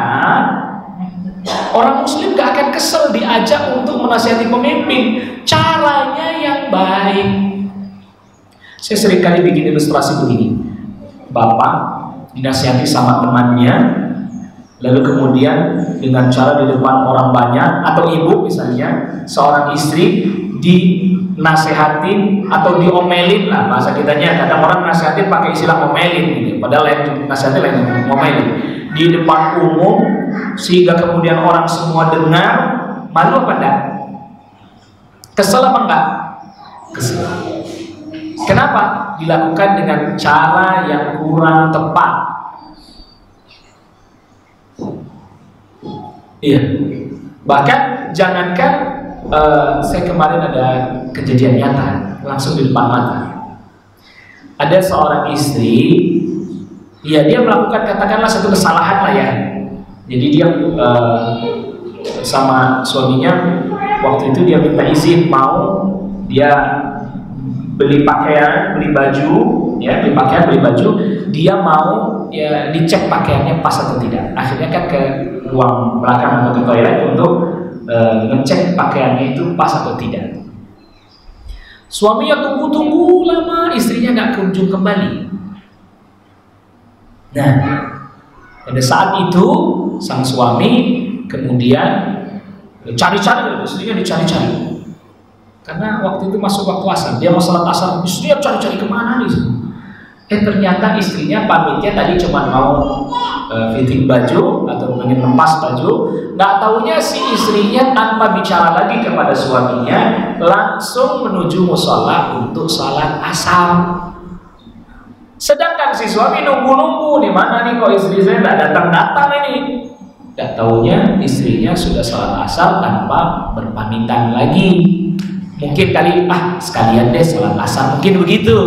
Speaker 1: orang muslim gak akan kesel diajak untuk menasihati pemimpin. Caranya yang baik. Saya sering kali bikin ilustrasi begini. Bapak dinasihati sama temannya, lalu kemudian dengan cara di depan orang banyak, atau ibu misalnya, seorang istri dinasehatin atau diomelin lah bahasa kitanya. Kadang orang nasihatin pakai istilah omelin gitu. Padahal lain nasihatin lain ngomelin. Di depan umum sehingga kemudian orang semua dengar, malu apa enggak? Kesel apa enggak? Kesel. Kenapa? Dilakukan dengan cara yang kurang tepat. Iya. Bahkan jangankan uh, saya kemarin ada kejadian nyata langsung di depan mata. Ada seorang istri, ya dia melakukan katakanlah satu kesalahan lah ya. Jadi dia uh, sama suaminya waktu itu dia minta izin mau dia beli pakaian, beli baju, ya beli pakaian, beli baju, dia mau ya dicek pakaiannya pas atau tidak. Akhirnya kan ke ruang belakang atau ke toilet untuk uh, ngecek pakaiannya itu pas atau tidak. Suaminya tunggu-tunggu lama, istrinya nggak kunjung kembali. Nah, pada saat itu sang suami kemudian cari-cari, istrinya dicari-cari. Karena waktu itu masuk waktu asar, dia mau sholat asar, istrinya cari-cari kemana nih? Eh ternyata istrinya pamitnya tadi cuma mau uh, fitting baju atau ingin lepas baju. Nggak taunya si istrinya tanpa bicara lagi kepada suaminya langsung menuju musola untuk sholat asar. Sedangkan si suami nunggu-nunggu, di mana nih kok istri saya nggak datang-datang ini. Nggak taunya istrinya sudah sholat asar tanpa berpamitan lagi. Mungkin kali ah sekalian deh sholat asar, mungkin begitu.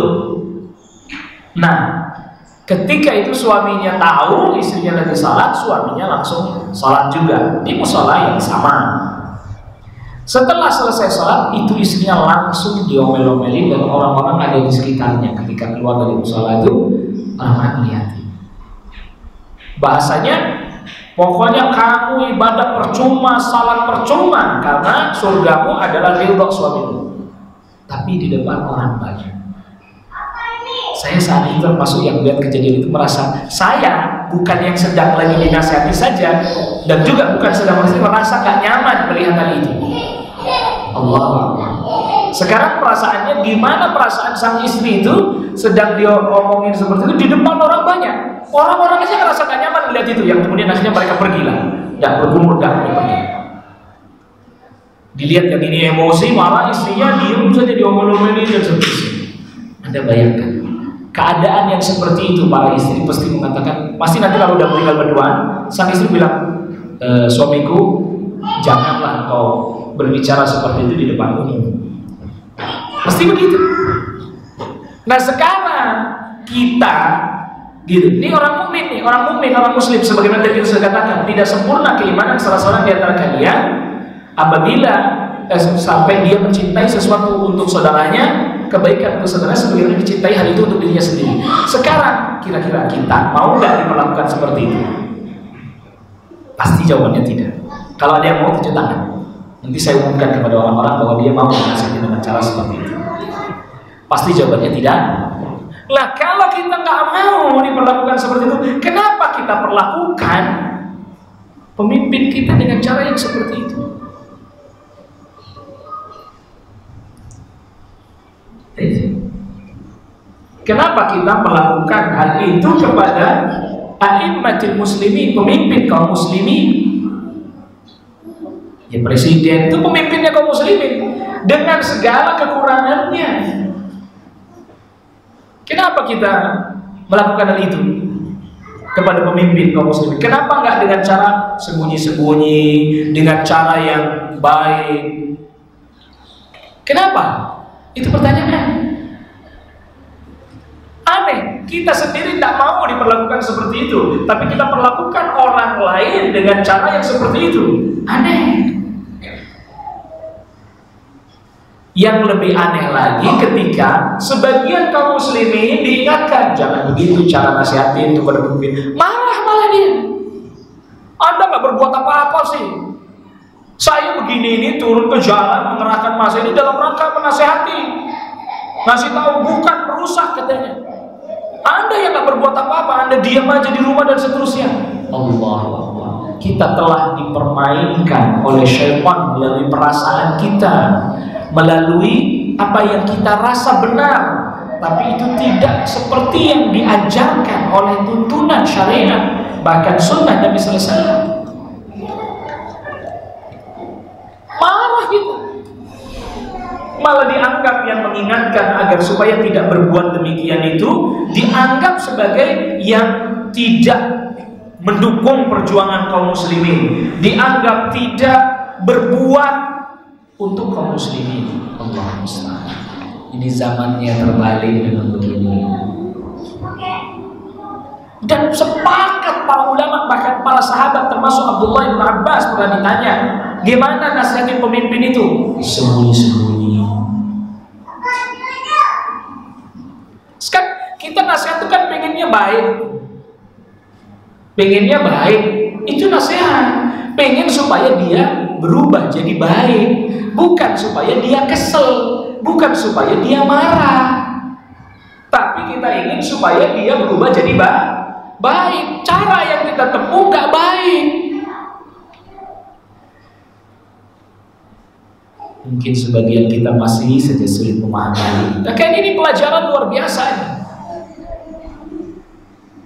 Speaker 1: Nah, ketika itu suaminya tahu istrinya lagi salat, suaminya langsung salat juga di musola yang sama. Setelah selesai salat, itu istrinya langsung diomel-omelin dan orang-orang ada di sekitarnya. Ketika keluar dari musola itu, orang-orang melihat. Bahasanya, pokoknya kamu ibadah percuma, salat percuma, karena surgamu adalah ridho suamimu. Tapi di depan orang banyak. Saya saat itu termasuk yang lihat kejadian itu merasa saya bukan yang sedang lagi dinasihati saja dan juga bukan sedang merasa gak nyaman melihat hal itu. Allah. Sekarang perasaannya gimana perasaan sang istri itu sedang dia ngomongin seperti itu di depan orang banyak. Orang-orang aja ngerasa gak nyaman melihat itu, yang kemudian akhirnya mereka pergilah dan bergumul dan pergi. Dilihat yang ini emosi, malah istrinya diem saja diomel-omelin dan seterusnya. Anda bayangkan keadaan yang seperti itu, para istri pasti mengatakan, pasti nanti kalau udah tinggal berduaan, sang istri bilang, e, suamiku, janganlah kau berbicara seperti itu di depan umum. Pasti begitu. Nah sekarang kita, gitu, ini orang mukmin nih, orang mukmin, orang muslim, sebagaimana tadi saya katakan, tidak sempurna keimanan salah seorang di antara kalian apabila eh, sampai dia mencintai sesuatu untuk saudaranya, kebaikan untuk saudara sebagaimana dicintai hal itu untuk dirinya sendiri. Sekarang kira-kira kita mau nggak diperlakukan seperti itu? Pasti jawabannya tidak. Kalau ada yang mau tunjuk tangan, nanti saya umumkan kepada orang-orang bahwa dia mau menasihati dengan cara seperti itu. Pasti jawabannya tidak. Lah kalau kita nggak mau diperlakukan seperti itu, kenapa kita perlakukan pemimpin kita dengan cara yang seperti itu? Kenapa kita melakukan hal itu kepada a'immatul muslimin, pemimpin kaum muslimin? Ya presiden itu pemimpinnya kaum muslimin dengan segala kekurangannya. Kenapa kita melakukan hal itu kepada pemimpin kaum muslimin? Kenapa nggak dengan cara sembunyi-sembunyi, dengan cara yang baik? Kenapa? Itu pertanyaan. Aneh, kita sendiri tidak mau diperlakukan seperti itu, tapi kita perlakukan orang lain dengan cara yang seperti itu. Aneh. Yang lebih aneh lagi ketika sebagian kaum muslimin diingatkan, jangan begitu cara nasihatin kepada pemimpin. Marah malah dia. Anda nggak berbuat apa-apa sih. Saya begini ini turun ke jalan mengerahkan massa ini dalam rangka menasehati, ngasih tahu bukan merusak katanya. Anda yang nggak berbuat apa-apa, Anda diam aja di rumah dan seterusnya. Allah, Allah. Kita telah dipermainkan oleh syaitan melalui perasaan kita, melalui apa yang kita rasa benar, tapi itu tidak seperti yang diajarkan oleh tuntunan syariat, bahkan sunnah Nabi sallallahu alaihi wasallam. Marah gitu, malah dianggap yang mengingatkan agar supaya tidak berbuat demikian itu dianggap sebagai yang tidak mendukung perjuangan kaum muslimin, dianggap tidak berbuat untuk kaum muslimin. Allah musta'an. Ini zamannya terbalik dengan begini. Dan sepakat para ulama, bahkan para sahabat termasuk Abdullah bin Abbas pernah ditanya, gimana nasihatin pemimpin itu? Sembunyi-sembunyi. Sekarang kita nasihat itu kan pengennya baik, pengennya baik, itu nasihat. Pengen supaya dia berubah jadi baik, bukan supaya dia kesel, bukan supaya dia marah, tapi kita ingin supaya dia berubah jadi baik. Baik, cara yang kita tempuh nggak baik. Mungkin sebagian kita masih saja sulit memahami. Nah, kayak ini pelajaran luar biasa.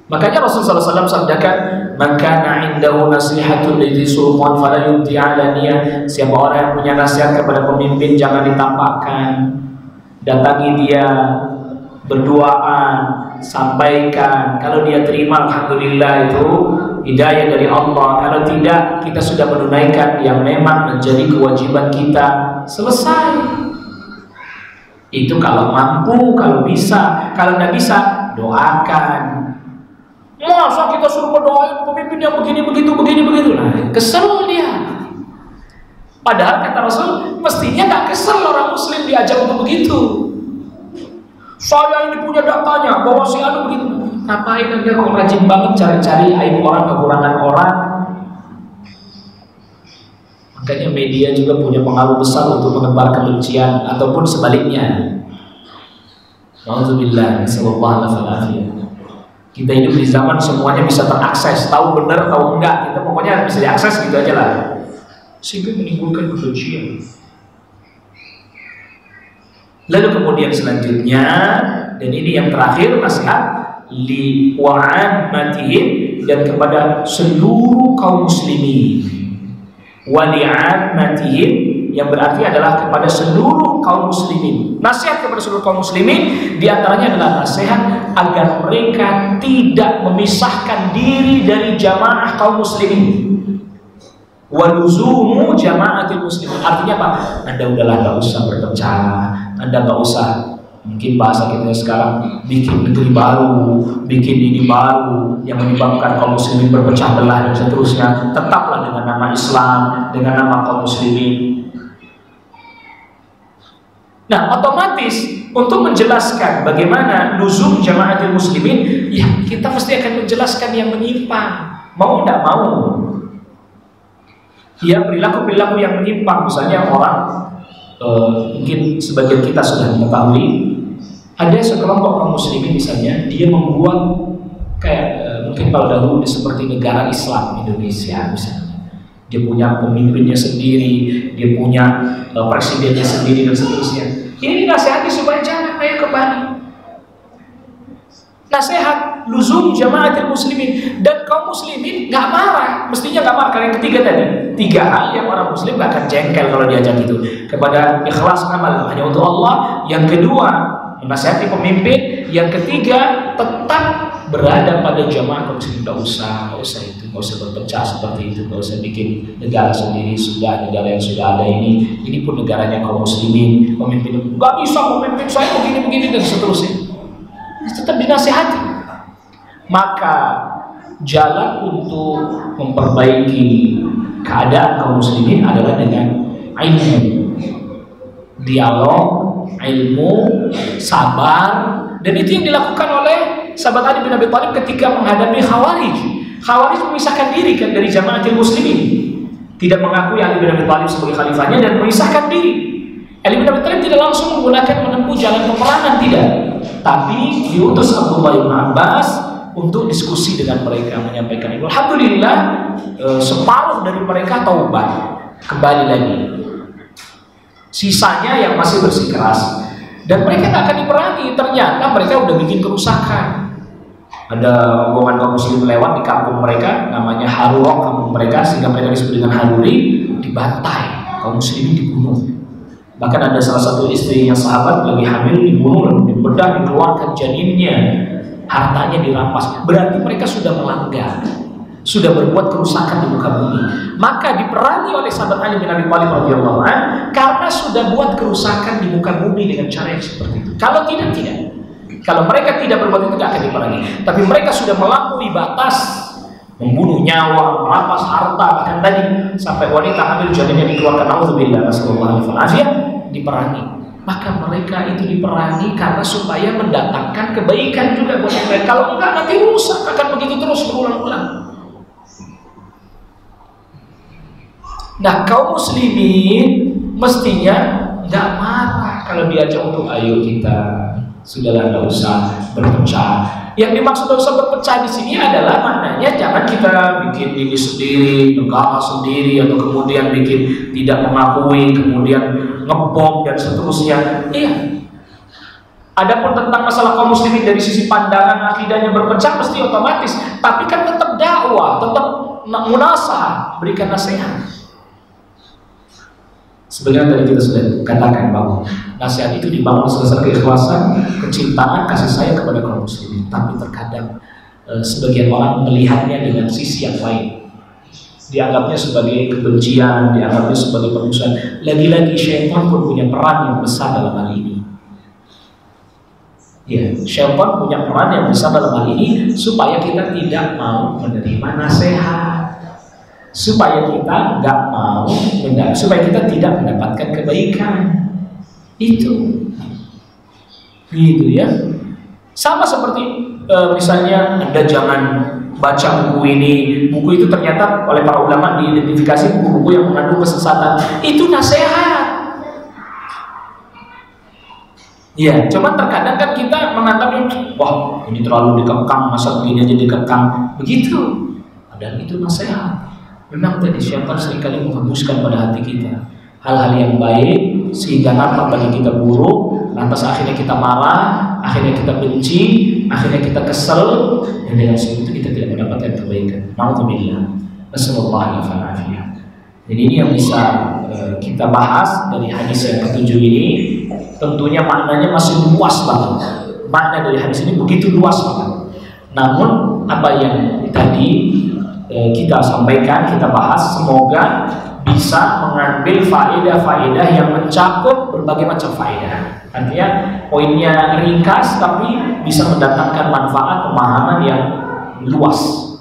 Speaker 1: Makanya Rasulullah shallallahu alaihi wasallam sabdakan, "Man kana 'indahu nasihatun li sultan fala yubdi 'alaniyah." Siapa orang yang punya nasihat kepada pemimpin jangan ditampakkan. Datangi dia, berduaan, sampaikan. Kalau dia terima, alhamdulillah, itu hidayah dari Allah. Kalau tidak, kita sudah menunaikan yang memang menjadi kewajiban kita. Selesai. Itu kalau mampu, kalau bisa. Kalau tidak bisa, doakan. Masa kita suruh berdoain pemimpin yang begini, begitu, begini, begitu. Nah, kesel dia. Padahal kata Rasul, mestinya gak kesel orang muslim diajak untuk begitu. Saya ini punya datanya, bahwa si anu begitu. Ngapain Anda kok rajin banget cari-cari aib orang, kekurangan orang? Makanya media juga punya pengaruh besar untuk menebar kebencian ataupun sebaliknya. Alhamdulillah, sallallahu alaihi wasallam. Kita hidup di zaman semuanya bisa terakses, tahu benar tahu enggak, kita pokoknya bisa diakses gitu aja lah, sehingga menimbulkan kebencian. Lalu kemudian selanjutnya, dan ini yang terakhir, nasihat li wa'ammatihim, dan kepada seluruh kaum muslimin. Wa li'ammatihim, yang berarti adalah kepada seluruh kaum muslimin. Nasihat kepada seluruh kaum muslimin diantaranya adalah nasihat agar mereka tidak memisahkan diri dari jamaah kaum muslimin. Waluzumu jamaatil muslimin, artinya apa? Anda udahlah nggak usah berpecah, Anda nggak usah, mungkin bahasa kita sekarang, bikin negeri baru, bikin ini baru yang menyebabkan kaum muslimin berpecah belah dan seterusnya. Tetaplah dengan nama Islam, dengan nama kaum muslimin. Nah, otomatis untuk menjelaskan bagaimana luzum jamaatil muslimin, ya kita pasti akan menjelaskan yang menyimpang, mau tidak mau. Ya, perilaku-perilaku yang menyimpang, misalnya orang, uh, mungkin sebagian kita sudah mengetahui, ada sekelompok kaum muslimin misalnya, dia membuat kayak uh, mungkin kalau dahulu seperti negara Islam Indonesia misalnya. Dia punya pemimpinnya sendiri, dia punya uh, presidennya sendiri dan seterusnya. Ini nasihati supaya jangan kayak kembali. Nasihat luzum jamaatil muslimin, dan kaum muslimin nggak marah, mestinya nggak marah. Karena yang ketiga tadi, tiga hal yang orang muslim nggak akan jengkel kalau diajak itu. Kepada ikhlas amal hanya untuk Allah. Yang kedua, menasihati pemimpin. Yang ketiga, tetap berada pada jamaah kaum muslimin. Nggak usah, nggak usah itu, nggak usah berpecah seperti itu, nggak usah bikin negara sendiri. Sudah negara yang sudah ada ini, ini pun negaranya kaum muslimin. Pemimpin nggak bisa memimpin saya begini-begini dan seterusnya. Tetap dinasihati. Maka jalan untuk memperbaiki keadaan kaum muslimin adalah dengan ilmu, dialog, ilmu, sabar, dan itu yang dilakukan oleh sahabat Ali bin Abi Thalib ketika menghadapi Khawarij. Khawarij memisahkan diri kan dari jamaatil muslimin, tidak mengakui Ali bin Abi Thalib sebagai khalifahnya dan memisahkan diri. Ali bin Abi Thalib tidak langsung menggunakan menempuh jalan peperangan, tidak, tapi diutus Abdullah bin Abbas untuk diskusi dengan mereka, menyampaikan itu. Alhamdulillah, e, separuh dari mereka taubat, kembali lagi. Sisanya yang masih bersikeras, dan mereka tak akan diperangi. Ternyata mereka udah bikin kerusakan. Ada rombongan kaum muslim lewat di kampung mereka, namanya Harurok kampung mereka, sehingga mereka disebut dengan Haruri, dibantai, kaum muslimin dibunuh. Bahkan ada salah satu istrinya sahabat lagi hamil, dibunuh, dibedah, dikeluarkan janinnya, hartanya dirampas. Berarti mereka sudah melanggar, sudah berbuat kerusakan di muka bumi. Maka diperangi oleh sahabat Ali bin Abi Thalib radhiyallahu anhu karena sudah buat kerusakan di muka bumi dengan cara yang seperti itu. Kalau tidak, tidak. Kalau mereka tidak berbuat itu, tidak akan diperangi. Tapi mereka sudah melampaui batas, membunuh nyawa, merampas harta, bahkan tadi sampai wanita hamil janinnya dikeluarkan, naudzubillah, nasallallahu alaihi wasallam, diperangi. Maka mereka itu diperangi karena supaya mendatangkan kebaikan juga buat mereka. Kalau enggak, nanti rusak, akan begitu terus berulang-ulang. Nah, kaum muslimin mestinya nggak marah kalau diajak untuk ayo kita sudahlah, nggak usah berpecah. Yang dimaksud nggak usah berpecah di sini adalah maknanya jangan kita bikin ini sendiri, negara sendiri, atau kemudian bikin tidak mengakui, kemudian ngebom dan seterusnya. Iya, Adapun tentang masalah kaum muslimin dari sisi pandangan akidahnya berpecah pasti otomatis, tapi kan tetap dakwah, tetap munasahah, berikan nasihat. Sebenarnya tadi kita sudah katakan bahwa nasihat itu dibangun atas keikhlasan, kecintaan, kasih sayang kepada kaum muslimin. Tapi terkadang e, sebagian orang melihatnya dengan sisi yang lain, dianggapnya sebagai kebencian, dianggapnya sebagai permusuhan. Lagi-lagi syaitan pun punya peran yang besar dalam hal ini. Ya, syaitan punya peran yang besar dalam hal ini supaya kita tidak mau menerima nasihat, supaya kita nggak mau mendapat, supaya kita tidak mendapatkan kebaikan. Itu, gitu ya. Sama seperti e, misalnya Anda jangan baca buku ini, buku itu ternyata oleh para ulama diidentifikasi buku-buku yang mengandung kesesatan. Itu nasihat. Ya, cuman terkadang kan kita menganggapnya, wah ini terlalu dikekang, masa begini aja dikekang, begitu. Padahal itu nasihat. Memang tadi syaitan seringkali menghembuskan pada hati kita hal-hal yang baik sehingga nampak bagi kita buruk, lantas akhirnya kita marah, akhirnya kita benci, akhirnya kita kesel, dan dengan sebab itu kita tidak mendapatkan kebaikan. Nauzubillah. Nasallallahu alaihi wasallam. Jadi ini yang bisa uh, kita bahas dari hadis yang ketujuh ini. Tentunya maknanya masih luas banget. Makna dari hadis ini begitu luas banget. Namun apa yang tadi eh, kita sampaikan, kita bahas, semoga bisa mengambil faedah-faedah yang mencakup berbagai macam faedah. Artinya poinnya ringkas tapi bisa mendatangkan manfaat pemahaman yang luas.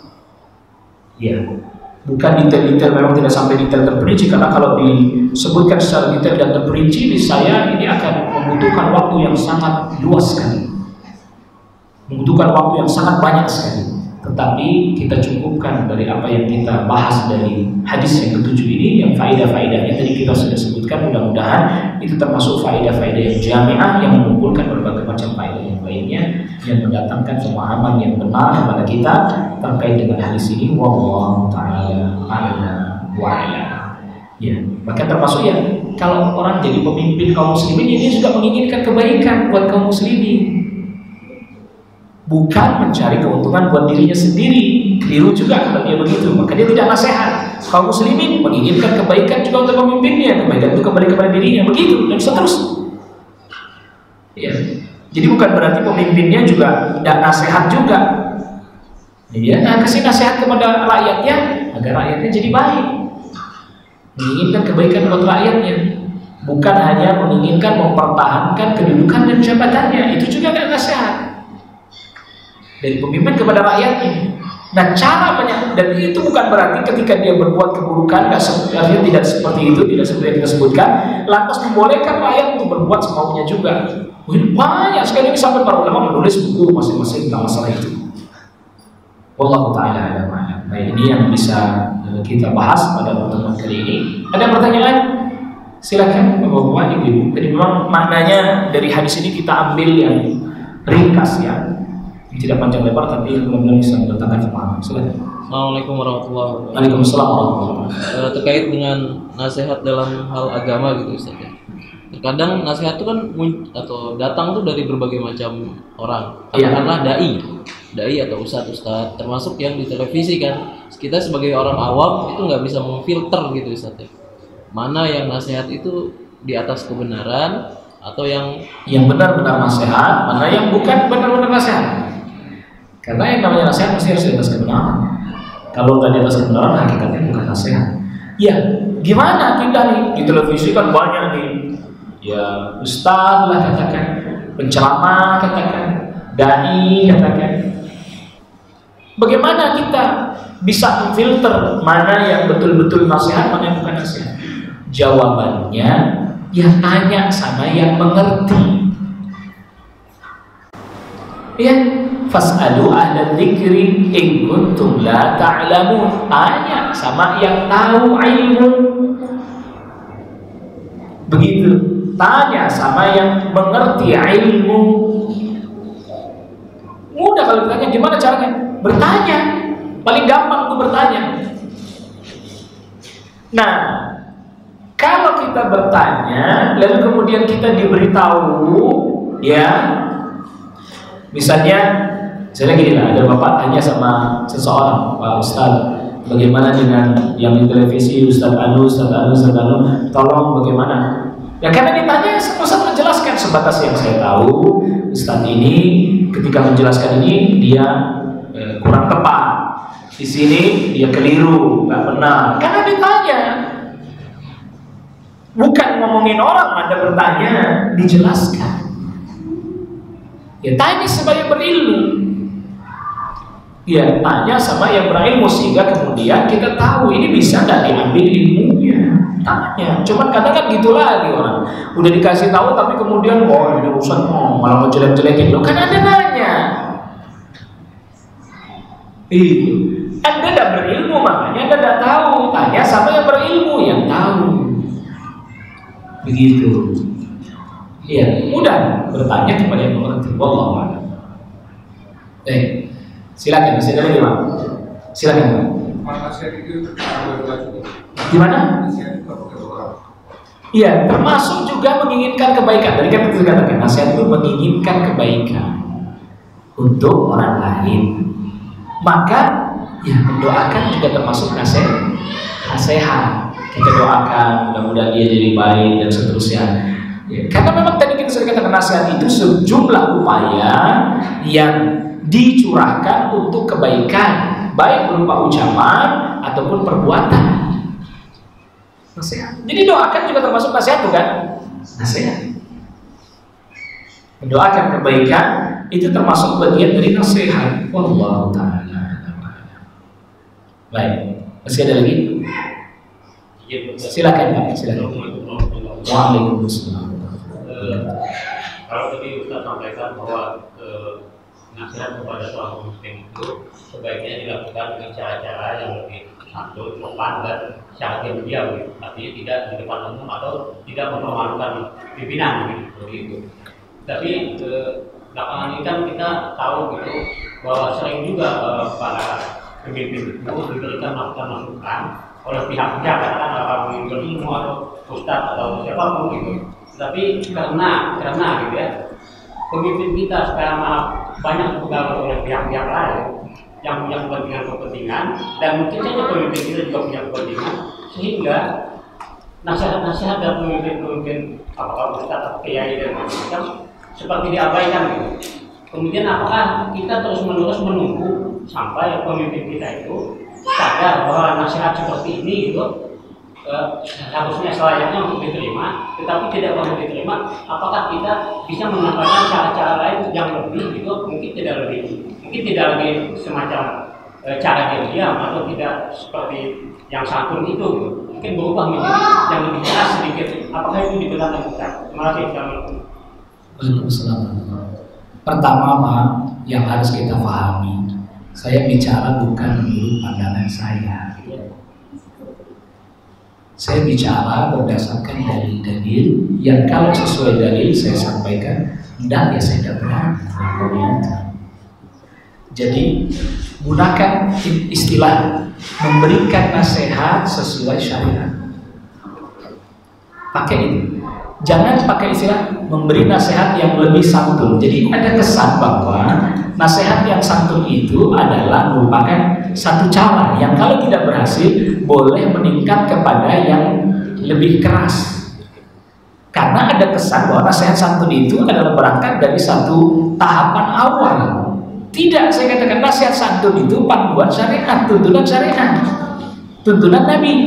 Speaker 1: Ya. Bukan detail-detail, memang tidak sampai detail terperinci, karena kalau disebutkan secara detail dan terperinci di saya ini akan membutuhkan waktu yang sangat luas sekali, membutuhkan waktu yang sangat banyak sekali. Tetapi kita cukupkan dari apa yang kita bahas dari hadis yang ketujuh ini, yang faedah-faedahnya tadi kita sudah sebutkan. Mudah-mudahan itu termasuk faedah-faedah yang jami'ah, yang mengumpulkan berbagai macam faedah yang lainnya, yang mendatangkan pemahaman yang benar kepada kita terkait dengan hadis ini. Wallahu ta'ala a'lam wa a'lam. Ya, maka termasuk ya kalau orang jadi pemimpin kaum muslimin, ini juga menginginkan kebaikan buat kaum muslimin, bukan mencari keuntungan buat dirinya sendiri. Keliru juga kalau dia begitu, maka dia tidak nasihat. Kaum muslimin menginginkan kebaikan juga untuk pemimpinnya, kebaikan itu kembali kepada dirinya, begitu dan seterusnya. Ya. Jadi bukan berarti pemimpinnya juga tidak nasihat juga. Dia nah, kasih nasihat kepada rakyatnya agar rakyatnya jadi baik, menginginkan kebaikan buat rakyatnya, bukan hanya menginginkan mempertahankan kedudukan dan jabatannya. Itu juga tidak nasihat dari pemimpin kepada rakyatnya. Nah, cara banyak, dan itu bukan berarti ketika dia berbuat keburukan, artinya tidak seperti itu, tidak seperti yang kita sebutkan, lantas membolehkan rakyat untuk berbuat semaunya juga. Wih, banyak sekali ini sampai para ulama menulis buku masing-masing tentang masalah itu. Wallahu ta'ala a'lam. Nah, ini yang bisa kita bahas pada pertemuan kali ini. Ada pertanyaan? Silakan Bapak-bapak, Ibu. Jadi memang maknanya dari hadis ini kita ambil yang ringkas ya, tidak panjang lebar, tapi benar-benar bisa mendatangkan pemahaman. Silakan.
Speaker 2: Assalamualaikum warahmatullahi wabarakatuh.
Speaker 1: Waalaikumsalam warahmatullahi wabarakatuh.
Speaker 2: Uh, terkait dengan nasihat dalam hal agama gitu Ustaz ya. Terkadang nasihat itu kan atau datang tuh dari berbagai macam orang. Katakanlah dai, dai atau ustadz ustadz, termasuk yang di televisi kan. Kita sebagai orang awam itu nggak bisa memfilter gitu Ustaz ya. Mana yang nasihat itu di atas kebenaran atau yang
Speaker 1: yang benar-benar nasihat, mana yang bukan benar-benar nasihat. Karena yang namanya nasihat mesti harus di atas kebenaran. Kalau nggak di atas kebenaran, hakikatnya bukan nasihat. Ya, gimana kita nih di televisi kan banyak nih, ya ustadz lah katakan, penceramah katakan, dai katakan. Bagaimana kita bisa memfilter mana yang betul-betul nasihat, mana yang bukan nasihat? Jawabannya, ya tanya sama yang mengerti. Ya, fas'alu ahla dzikri in kuntum la ta'lamun. Tanya sama yang tahu ilmu. Begitu. Tanya sama yang mengerti ilmu. Mudah kalau ditanya, gimana caranya? Bertanya. Paling gampang tuh bertanya. Nah, kalau kita bertanya lalu kemudian kita diberitahu Ya, misalnya, misalnya gini lah, ada bapak tanya sama seseorang, Pak Ustadz, bagaimana dengan yang di televisi, Ustadz Anu, Ustadz Anu, Ustadz Anu, tolong bagaimana? Ya karena ditanya, Ustadz menjelaskan sebatas yang saya tahu, Ustadz ini ketika menjelaskan ini dia eh, kurang tepat, di sini dia keliru, nggak benar. Karena ditanya, bukan ngomongin orang, Anda bertanya, dijelaskan. Ya tanya sama yang berilmu. Ya tanya sama yang berilmu sehingga kemudian kita tahu ini bisa nggak diambil ilmunya. Tanya. Cuman kadang kan gitu lagi orang. Udah dikasih tahu tapi kemudian oh ini urusan oh, malah mau jelek-jelekin. Lo kan ada nanya. Iya. Anda tidak berilmu makanya Anda tidak tahu. Tanya sama yang berilmu yang tahu. Begitu. Iya, mudah bertanya kepada yang mengerti. Wallahu a'lam. Eh, silakan, masih ada lagi, Pak. Silakan, Pak. Gimana? Iya, termasuk juga menginginkan kebaikan. Tadi kan kita katakan nasihat itu menginginkan kebaikan untuk orang lain. Maka ya mendoakan juga termasuk nasihat. Nasihat. Kita doakan mudah-mudahan dia jadi baik dan seterusnya. Ya, karena memang tadi kita sudah katakan nasihat itu sejumlah upaya yang dicurahkan untuk kebaikan, baik berupa ucapan ataupun perbuatan. Nasihat. Jadi doakan juga termasuk nasihat, bukan? Nasihat. Mendoakan kebaikan itu termasuk bagian dari nasihat. Wallahu ta'ala. Baik, masih ada lagi? Silakan Pak, silakan. Waalaikumsalam.
Speaker 3: Kalau tadi Ustaz sampaikan bahwa eh, nasihat kepada seorang muslim itu sebaiknya dilakukan dengan cara-cara yang lebih santun, sopan dan secara diam-diam, gitu. Artinya tidak di depan umum atau tidak mempermalukan pimpinan, gitu. Begitu. Tapi eh, belakangan ini kan kita tahu gitu bahwa sering juga eh, para pemimpin itu diberikan masukan-masukan oleh pihak-pihak, katakan orang pemimpin ilmu atau ustadz atau siapapun gitu. Tapi karena karena gitu ya, pemimpin kita sekarang banyak dipengaruhi oleh pihak-pihak lain yang punya kepentingan-kepentingan, dan mungkin saja pemimpin kita juga punya kepentingan, sehingga nasihat-nasihat dari pemimpin-pemimpin apakah ustadz atau kiai dan macam seperti diabaikan gitu. Kemudian apakah kita terus-menerus menunggu sampai pemimpin kita itu sadar bahwa nasihat seperti ini gitu eh, harusnya selayaknya untuk diterima, tetapi tidak perlu diterima? Apakah kita bisa menambahkan cara-cara lain yang lebih gitu, mungkin tidak lebih, mungkin tidak lagi semacam eh, cara diam-diam atau tidak seperti yang santun itu gitu. Mungkin berubah menjadi yang lebih jelas sedikit. Apakah itu dibenarkan kita? Terima kasih.
Speaker 1: Waalaikumsalam. Pertama, Pak, yang harus kita pahami, saya bicara bukan menurut pandangan saya. Saya bicara berdasarkan dalil-dalil yang kalau sesuai dalil saya sampaikan, tidak ya saya tidak berani. Jadi gunakan istilah memberikan nasihat sesuai syariat. Pakai ini. Jangan pakai istilah memberi nasihat yang lebih santun. Jadi ada kesan bahwa nasihat yang santun itu adalah merupakan satu cara yang kalau tidak berhasil boleh meningkat kepada yang lebih keras. Karena ada kesan bahwa nasihat santun itu adalah berangkat dari satu tahapan awal. Tidak, saya katakan nasihat santun itu panduan syariat, tuntunan syariat, tuntunan Nabi.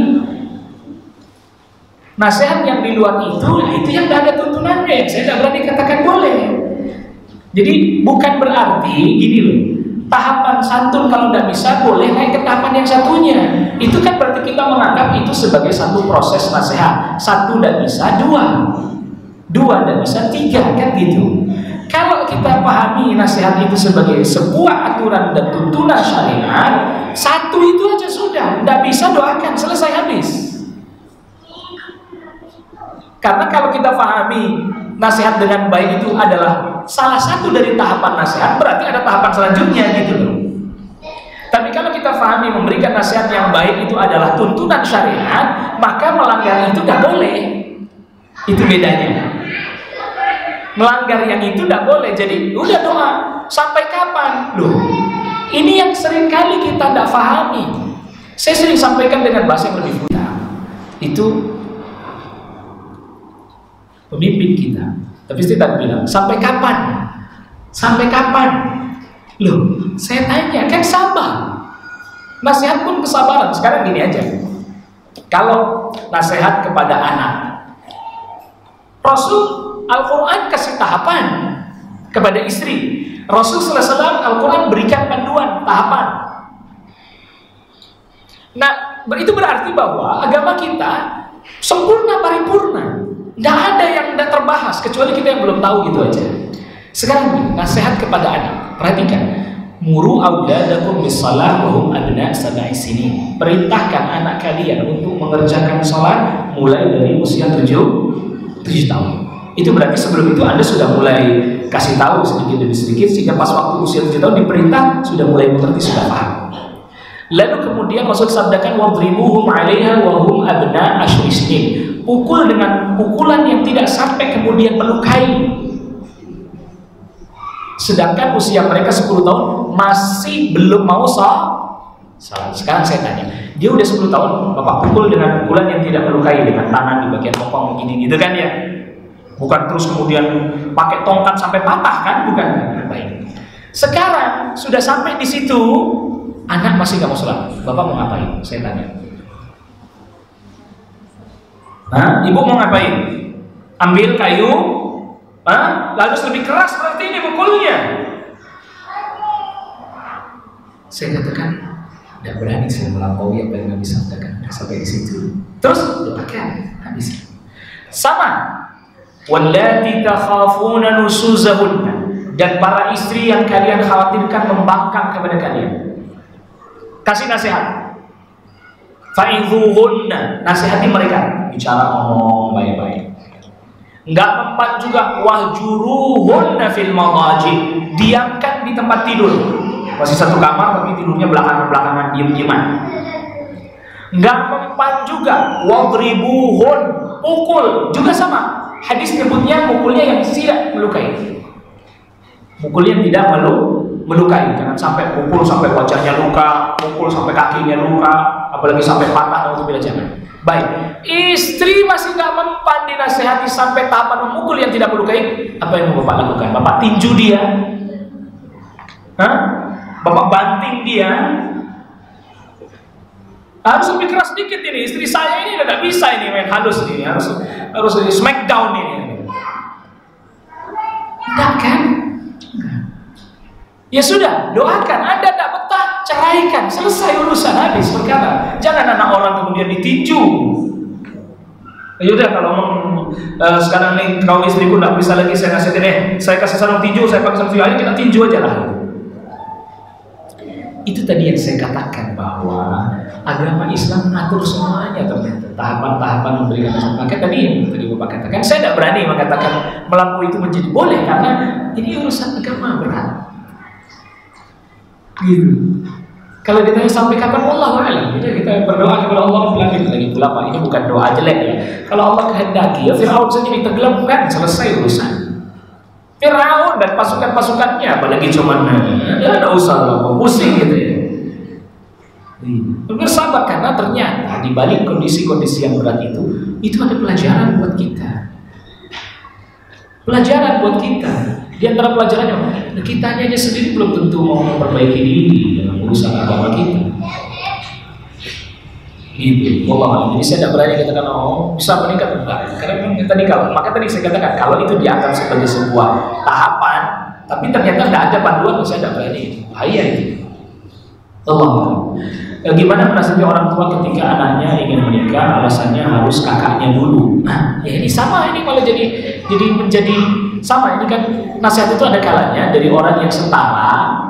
Speaker 1: Nasihat yang di luar itu, itu yang tidak ada tuntunannya. Saya tidak berani katakan boleh. Jadi bukan berarti gini loh, tahapan santun kalau tidak bisa boleh naik ke tahapan yang satunya. Itu kan berarti kita menganggap itu sebagai satu proses nasihat. Satu tidak bisa, dua, dua tidak bisa, tiga, kan gitu. Kalau kita pahami nasihat itu sebagai sebuah aturan dan tuntunan syariat, satu itu aja sudah, tidak bisa doakan, selesai habis. Karena kalau kita pahami nasihat dengan baik itu adalah salah satu dari tahapan nasihat, berarti ada tahapan selanjutnya gitu loh. Tapi kalau kita pahami memberikan nasihat yang baik itu adalah tuntunan syariat, maka melanggar itu tidak boleh. Itu bedanya. melanggar yang itu tidak boleh. Jadi udah doa. Sampai kapan? Loh, ini yang sering kali kita tidak pahami. Saya sering sampaikan dengan bahasa yang lebih mudah. Itu pemimpin kita. Tapi saya tak bilang, sampai kapan? Sampai kapan? Loh, saya tanya, kan sabar. Nasihat pun kesabaran. Sekarang gini aja. Kalau nasihat kepada anak, Rasul Al-Quran kasih tahapan kepada istri. Rasul sallallahu alaihi wasallam Al-Quran berikan panduan tahapan. Nah, itu berarti bahwa agama kita sempurna paripurna. Tidak ada yang tidak terbahas kecuali kita yang belum tahu gitu aja. Sekarang nasihat kepada anak. Perhatikan. Muru auladakum bis-shalah wa hum abna sab'i sinin. Perintahkan anak kalian untuk mengerjakan salat mulai dari usia tujuh tahun. Itu berarti sebelum itu Anda sudah mulai kasih tahu sedikit demi sedikit, sehingga pas waktu usia tujuh tahun diperintah sudah mulai mengerti, sudah paham. Lalu kemudian Rasul sabdakan wadribuhum 'alaiha wa hum abna asyri sinin. Pukul dengan pukulan yang tidak sampai kemudian melukai. Sedangkan usia mereka sepuluh tahun masih belum mau salat. Sekarang saya tanya, dia udah sepuluh tahun, Bapak pukul dengan pukulan yang tidak melukai, dengan tangan di bagian bokong begini gitu kan ya? Bukan terus kemudian pakai tongkat sampai patah kan? Bukan. Baik. Sekarang sudah sampai di situ, anak masih nggak mau sholat. Bapak mau ngapain? Saya tanya. Hah? Ibu mau ngapain? Ambil kayu? Hah? Lalu lebih keras berarti ini mukulnya. Saya katakan, tidak berani saya melampaui apa yang Nabi sampaikan. Sampai di situ. Terus doakan habis. Sama. Wallati takhafuna nusuzahunna, dan para istri yang kalian khawatirkan membangkang kepada kalian. Kasih nasihat. Fa'idhuhunna, nasihati mereka, bicara ngomong baik-baik. Enggak mempan juga. Wahjuruhunna fil madaji, diamkan di tempat tidur. Masih satu kamar tapi tidurnya belakangan-belakangan, diem-dieman. Enggak mempan juga. Wadribuhun, pukul juga sama. Hadis nyebutnya mukulnya yang tidak melukai. Mukul yang tidak melu, melukai. Jangan sampai pukul sampai wajahnya luka, pukul sampai kakinya luka, apalagi sampai patah, atau tidak, jangan. Baik, istri masih nggak mempan dinasehati sampai tahapan memukul yang tidak melukai. Apa yang mau Bapak lakukan? Bapak tinju dia? Hah? Bapak banting dia? Harus lebih keras sedikit ini. Istri saya ini tidak bisa ini main halus ini. Harus harus smackdown ini. Tidak kan? Ya sudah, doakan. Anda tidak betah, ceraikan. Selesai urusan, habis perkara. Jangan anak orang kemudian ditinju. Ya udah, kalau uh, sekarang nih kau istriku tidak bisa lagi saya nasihatin, eh saya kasih sarung tinju, saya pakai sarung tinju, ayo kita tinju aja lah. Itu tadi yang saya katakan bahwa agama Islam mengatur semuanya ternyata, tahapan-tahapan memberikan nasihat. Maka tadi yang tadi Bapak katakan, saya tidak berani mengatakan melampaui itu menjadi boleh karena ini urusan agama berat. Gitu. Kalau ditanya sampai kapan, wallahu a'lam. Jadi kita berdoa kepada Allah lagi pula Pak, ini bukan doa jelek ya. Kalau Allah kehendaki, ya Firaun saja ditenggelamkan, selesai urusan. Firaun dan pasukan-pasukannya, apalagi cuman ya ada usaha apa pusing gitu ya. Bersabar karena ternyata di balik kondisi-kondisi yang berat itu, itu ada pelajaran buat kita. Pelajaran buat kita. Di antara pelajarannya, kita aja sendiri belum tentu mau memperbaiki diri dalam urusan agama kita. Gitu. Wallah, jadi saya tidak berani katakan oh bisa meningkat enggak. Karena memang tadi kalau maka tadi saya katakan kalau itu dianggap sebagai sebuah tahapan, tapi ternyata tidak ada panduan, saya tidak berani. Bahaya itu. Allah. E, gimana menasihati orang tua ketika anaknya ingin menikah, alasannya harus kakaknya dulu. Nah, ya ini sama, ini malah jadi jadi menjadi sama. Ini kan nasihat itu ada kalanya dari orang yang setara.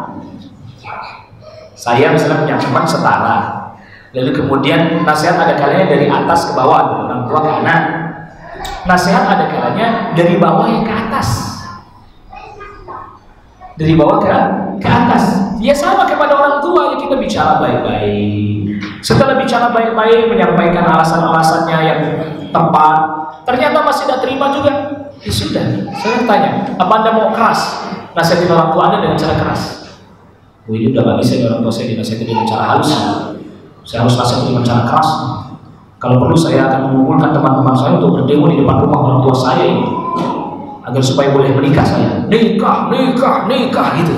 Speaker 1: Saya misalnya punya teman setara. Lalu kemudian nasihat ada kalanya dari atas ke bawah, dari orang tua ke anak. Nasihat ada kalanya dari bawah yang ke atas. Dari bawah ke, ke atas. Ya sama kepada orang tua, ya kita bicara baik-baik. Setelah bicara baik-baik, menyampaikan alasan-alasannya yang tepat, ternyata masih tidak terima juga, ya sudah, saya tanya, apa Anda mau keras nasihatin orang tua Anda dengan cara keras? Oh, ini udah gak bisa nih, orang tua saya dinasihatin dengan cara halus, saya harus nasihatin dengan cara keras. Kalau perlu saya akan mengumpulkan teman-teman saya untuk berdemo di depan rumah orang tua saya ini, agar supaya boleh menikah saya, nikah, nikah, nikah gitu.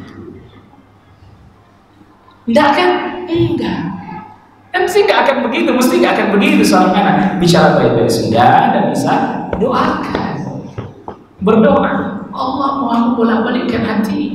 Speaker 1: Enggak kan? Enggak. Kan mesti nggak akan begitu, mesti nggak akan begitu seorang anak. Bicara baik-baik sudah dan bisa doakan, berdoa. Allah maha membolak-balikkan hati.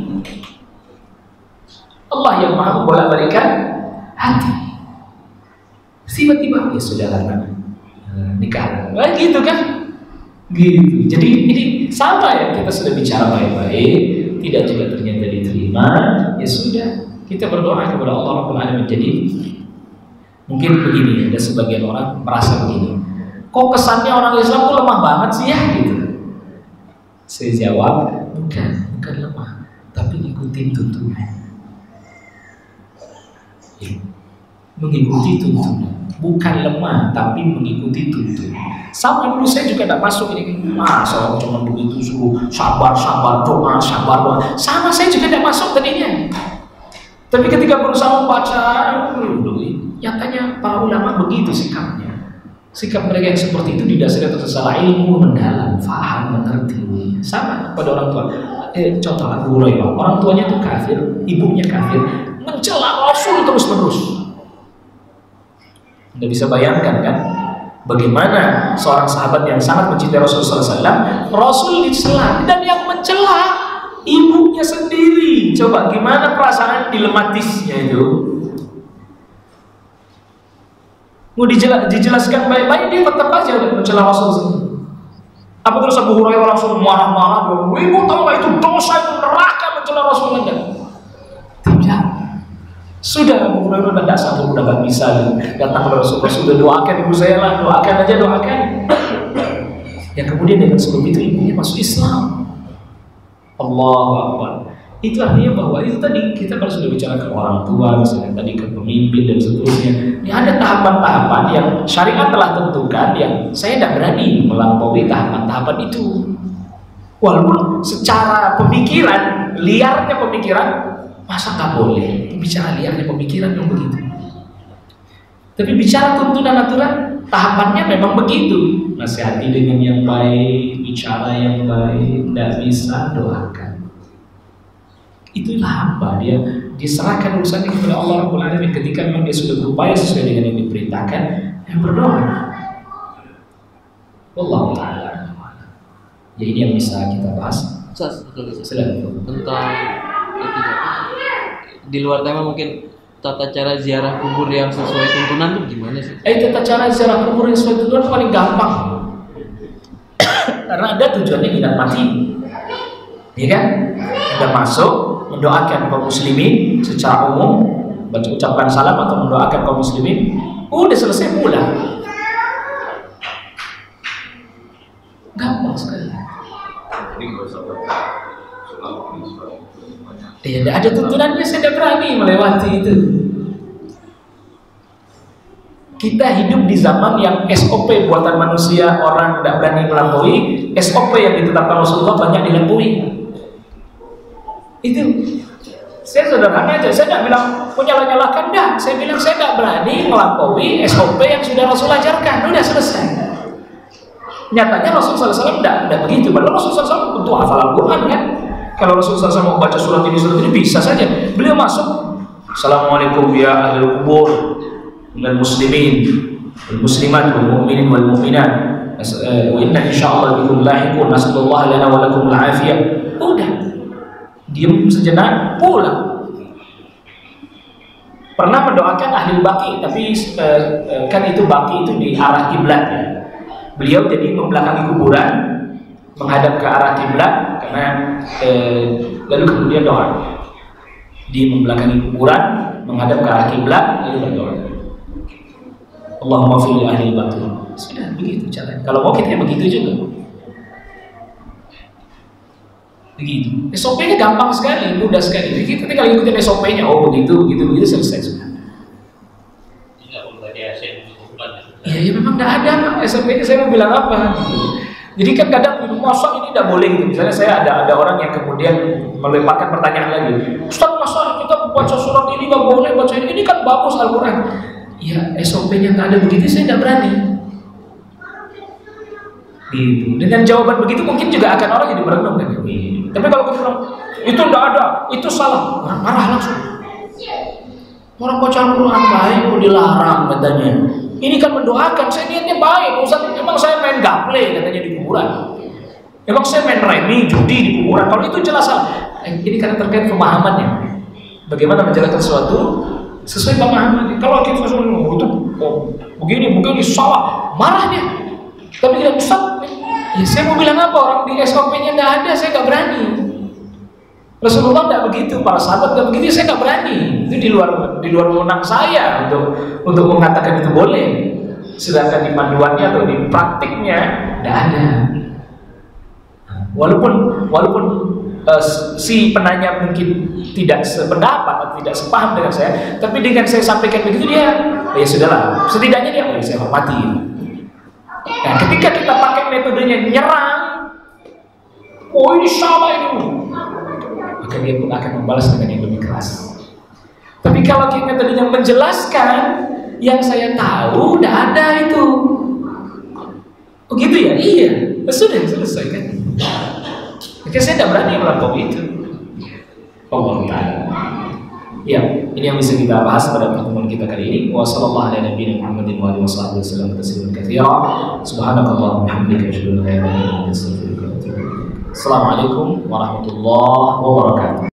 Speaker 1: Allah yang maha membolak-balikkan hati. Tiba-tiba ya sudah lah, nikah, nah, gitu kan? Gitu. Jadi ini sama ya, kita sudah bicara baik-baik, tidak juga ternyata diterima, ya sudah, kita berdoa kepada Allah Rabbul Alamin. Jadi mungkin begini, ada sebagian orang merasa begini, kok kesannya orang Islam tuh lemah banget sih ya gitu. Saya jawab, bukan, bukan lemah, tapi ikutin tuntunan. Ya. Mengikuti tuntunan, bukan lemah, tapi mengikuti tuntunan. Sama dulu saya juga tidak masuk ini, masa orang cuma begitu suruh sabar, sabar, doa, sabar, doa. Sama saya juga tidak masuk tadinya. Tapi ketika berusaha membaca, nyatanya para ulama begitu sikapnya. Sikap mereka yang seperti itu didasari atas secara ilmu mendalam, faham, mengerti. Sama pada orang tua. Eh, contoh Abu Hurairah, orang tuanya itu kafir, ibunya kafir, mencela Rasul terus-menerus. Anda bisa bayangkan kan, bagaimana seorang sahabat yang sangat mencintai Rasulullah sallallahu alaihi wasallam, Rasul dicela, dan yang mencela ibunya sendiri. Coba gimana perasaan dilematisnya itu? Mau dijelas, dijelaskan baik-baik, dia tetap aja mencela Rasul sendiri. Apa terus Abu Hurairah langsung marah-marah, ibu tahu nggak itu dosa, itu neraka mencela Rasul Anda? Tidak. Sudah Abu Hurairah udah tidak satu, udah nggak bisa datang kepada Rasulullah, sudah doakan ibu saya lah, doakan aja, doakan. Yang kemudian dengan sebab itu ibunya masuk Islam. Allahu Akbar. Itu artinya bahwa itu tadi kita kalau sudah bicara ke orang tua, misalnya tadi ke pemimpin dan seterusnya, ini ada tahapan-tahapan yang syariat telah tentukan yang saya tidak berani melampaui tahapan-tahapan itu. Walaupun secara pemikiran, liarnya pemikiran, masa nggak boleh bicara liarnya pemikiran yang begitu. Tapi bicara tuntunan aturan, tahapannya memang begitu. Nasihati dengan yang baik, bicara yang baik, tidak bisa doakan. Itulah hamba, dia diserahkan urusannya kepada Allah Rabbul Alamin. Ketika memang dia sudah berupaya sesuai dengan yang diperintahkan, yang berdoa. Wallahu ta'ala. Ya ini yang bisa kita bahas. Silakan.
Speaker 2: Tentang itu di luar tema mungkin tata cara ziarah kubur yang sesuai tuntunan itu gimana sih?
Speaker 1: Eh tata cara ziarah kubur yang sesuai tuntunan paling gampang. Karena ada tujuannya tidak mati, ya kan? Anda masuk mendoakan kaum muslimin secara umum, baca ucapkan salam atau mendoakan kaum muslimin, udah selesai pulang. Gampang sekali. Ya, tidak ada tuntunannya, saya tidak berani melewati itu. Kita hidup di zaman yang S O P buatan manusia, orang tidak berani melampaui. S O P yang ditetapkan Rasulullah banyak dilampaui. Itu saya sederhana aja, saya tidak bilang menyalah-nyalahkan, dah. Saya bilang saya tidak berani melampaui S O P yang sudah Rasul ajarkan. Sudah selesai. Nyatanya Rasul sallallahu alaihi wasallam tidak, tidak begitu. Padahal Rasul sallallahu alaihi wasallam tentu hafal Al-Quran kan. Kalau Rasul sallallahu alaihi wasallam mau baca surat ini, surat ini bisa saja. Beliau masuk, Assalamualaikum ya ahlul kubur minal muslimin wal muslimat wal mu'minin wal mu'minat wa inna insyaallah bikum lahiqun, nasallallahu lana wa lakum al-afiyah. Udah. Diam sejenak, pulang. Pernah mendoakan ahli baki, tapi eh, kan itu baki itu di arah kiblat ya. Beliau jadi membelakangi kuburan, menghadap ke arah kiblat, karena eh, lalu kemudian doa. Di membelakangi kuburan, menghadap ke arah kiblat, lalu berdoa. Allahumma fil ahli baki. Sudah begitu caranya. Kalau mau kita begitu juga. Begitu. S O P-nya gampang sekali, mudah sekali. Jadi kita tinggal ikutin S O P-nya. Oh begitu, begitu, begitu selesai sudah.
Speaker 3: Tidak perlu baca Yasin.
Speaker 1: Ya Ya, ya memang tidak ada, S O P-nya saya mau bilang apa? Jadi kan kadang masa ini tidak boleh gitu. Misalnya saya ada ada orang yang kemudian melemparkan pertanyaan lagi, Ustaz, masa kita baca surat ini nggak boleh, baca ini, ini kan bagus Al-Quran. Ya S O P-nya nggak ada begitu, saya tidak berani. Gitu. Dengan jawaban begitu mungkin juga akan orang jadi merenung kan. Tapi kalau kita bilang itu tidak ada, itu salah, orang marah langsung. Orang baca Al-Quran baik, kok dilarang katanya. Ini kan mendoakan, saya niatnya baik. Ustaz, emang saya main gaple katanya di kuburan. Emang saya main remi, judi di kuburan. Kalau itu jelas salah. Eh, ini karena terkait pemahamannya. Bagaimana menjelaskan sesuatu sesuai pemahamannya. Kalau kita sesuatu itu oh, begini, begini salah, marah dia. Tapi dia Ustaz, ya saya mau bilang apa? Orang di S O P-nya nggak ada, saya nggak berani. Rasulullah tidak begitu, para sahabat tidak begitu, saya nggak berani. Itu di luar di luar wewenang saya untuk untuk mengatakan itu boleh. Sedangkan di panduannya atau di praktiknya tidak ada. Walaupun walaupun uh, si penanya mungkin tidak sependapat atau tidak sepaham dengan saya, tapi dengan saya sampaikan begitu dia, ya sudahlah. Setidaknya dia, oh, saya hormati. Nah, ketika kita pakai metodenya nyerang, oh ini salah ini, maka dia pun akan membalas dengan yang lebih keras. Tapi kalau kita metodenya menjelaskan, yang saya tahu tidak ada itu. Oh gitu ya? Iya, sudah selesai kan? Maka saya tidak berani melakukan itu. Allah Ta'ala. Ya, ini yang bisa kita bahas pada pertemuan kita kali ini. Wassalamualaikum warahmatullahi wabarakatuh. Subhanakallahumma wa bihamdika asyhadu an la ilaha illa anta astaghfiruka wa atubu ilaik. Assalamualaikum warahmatullahi wabarakatuh.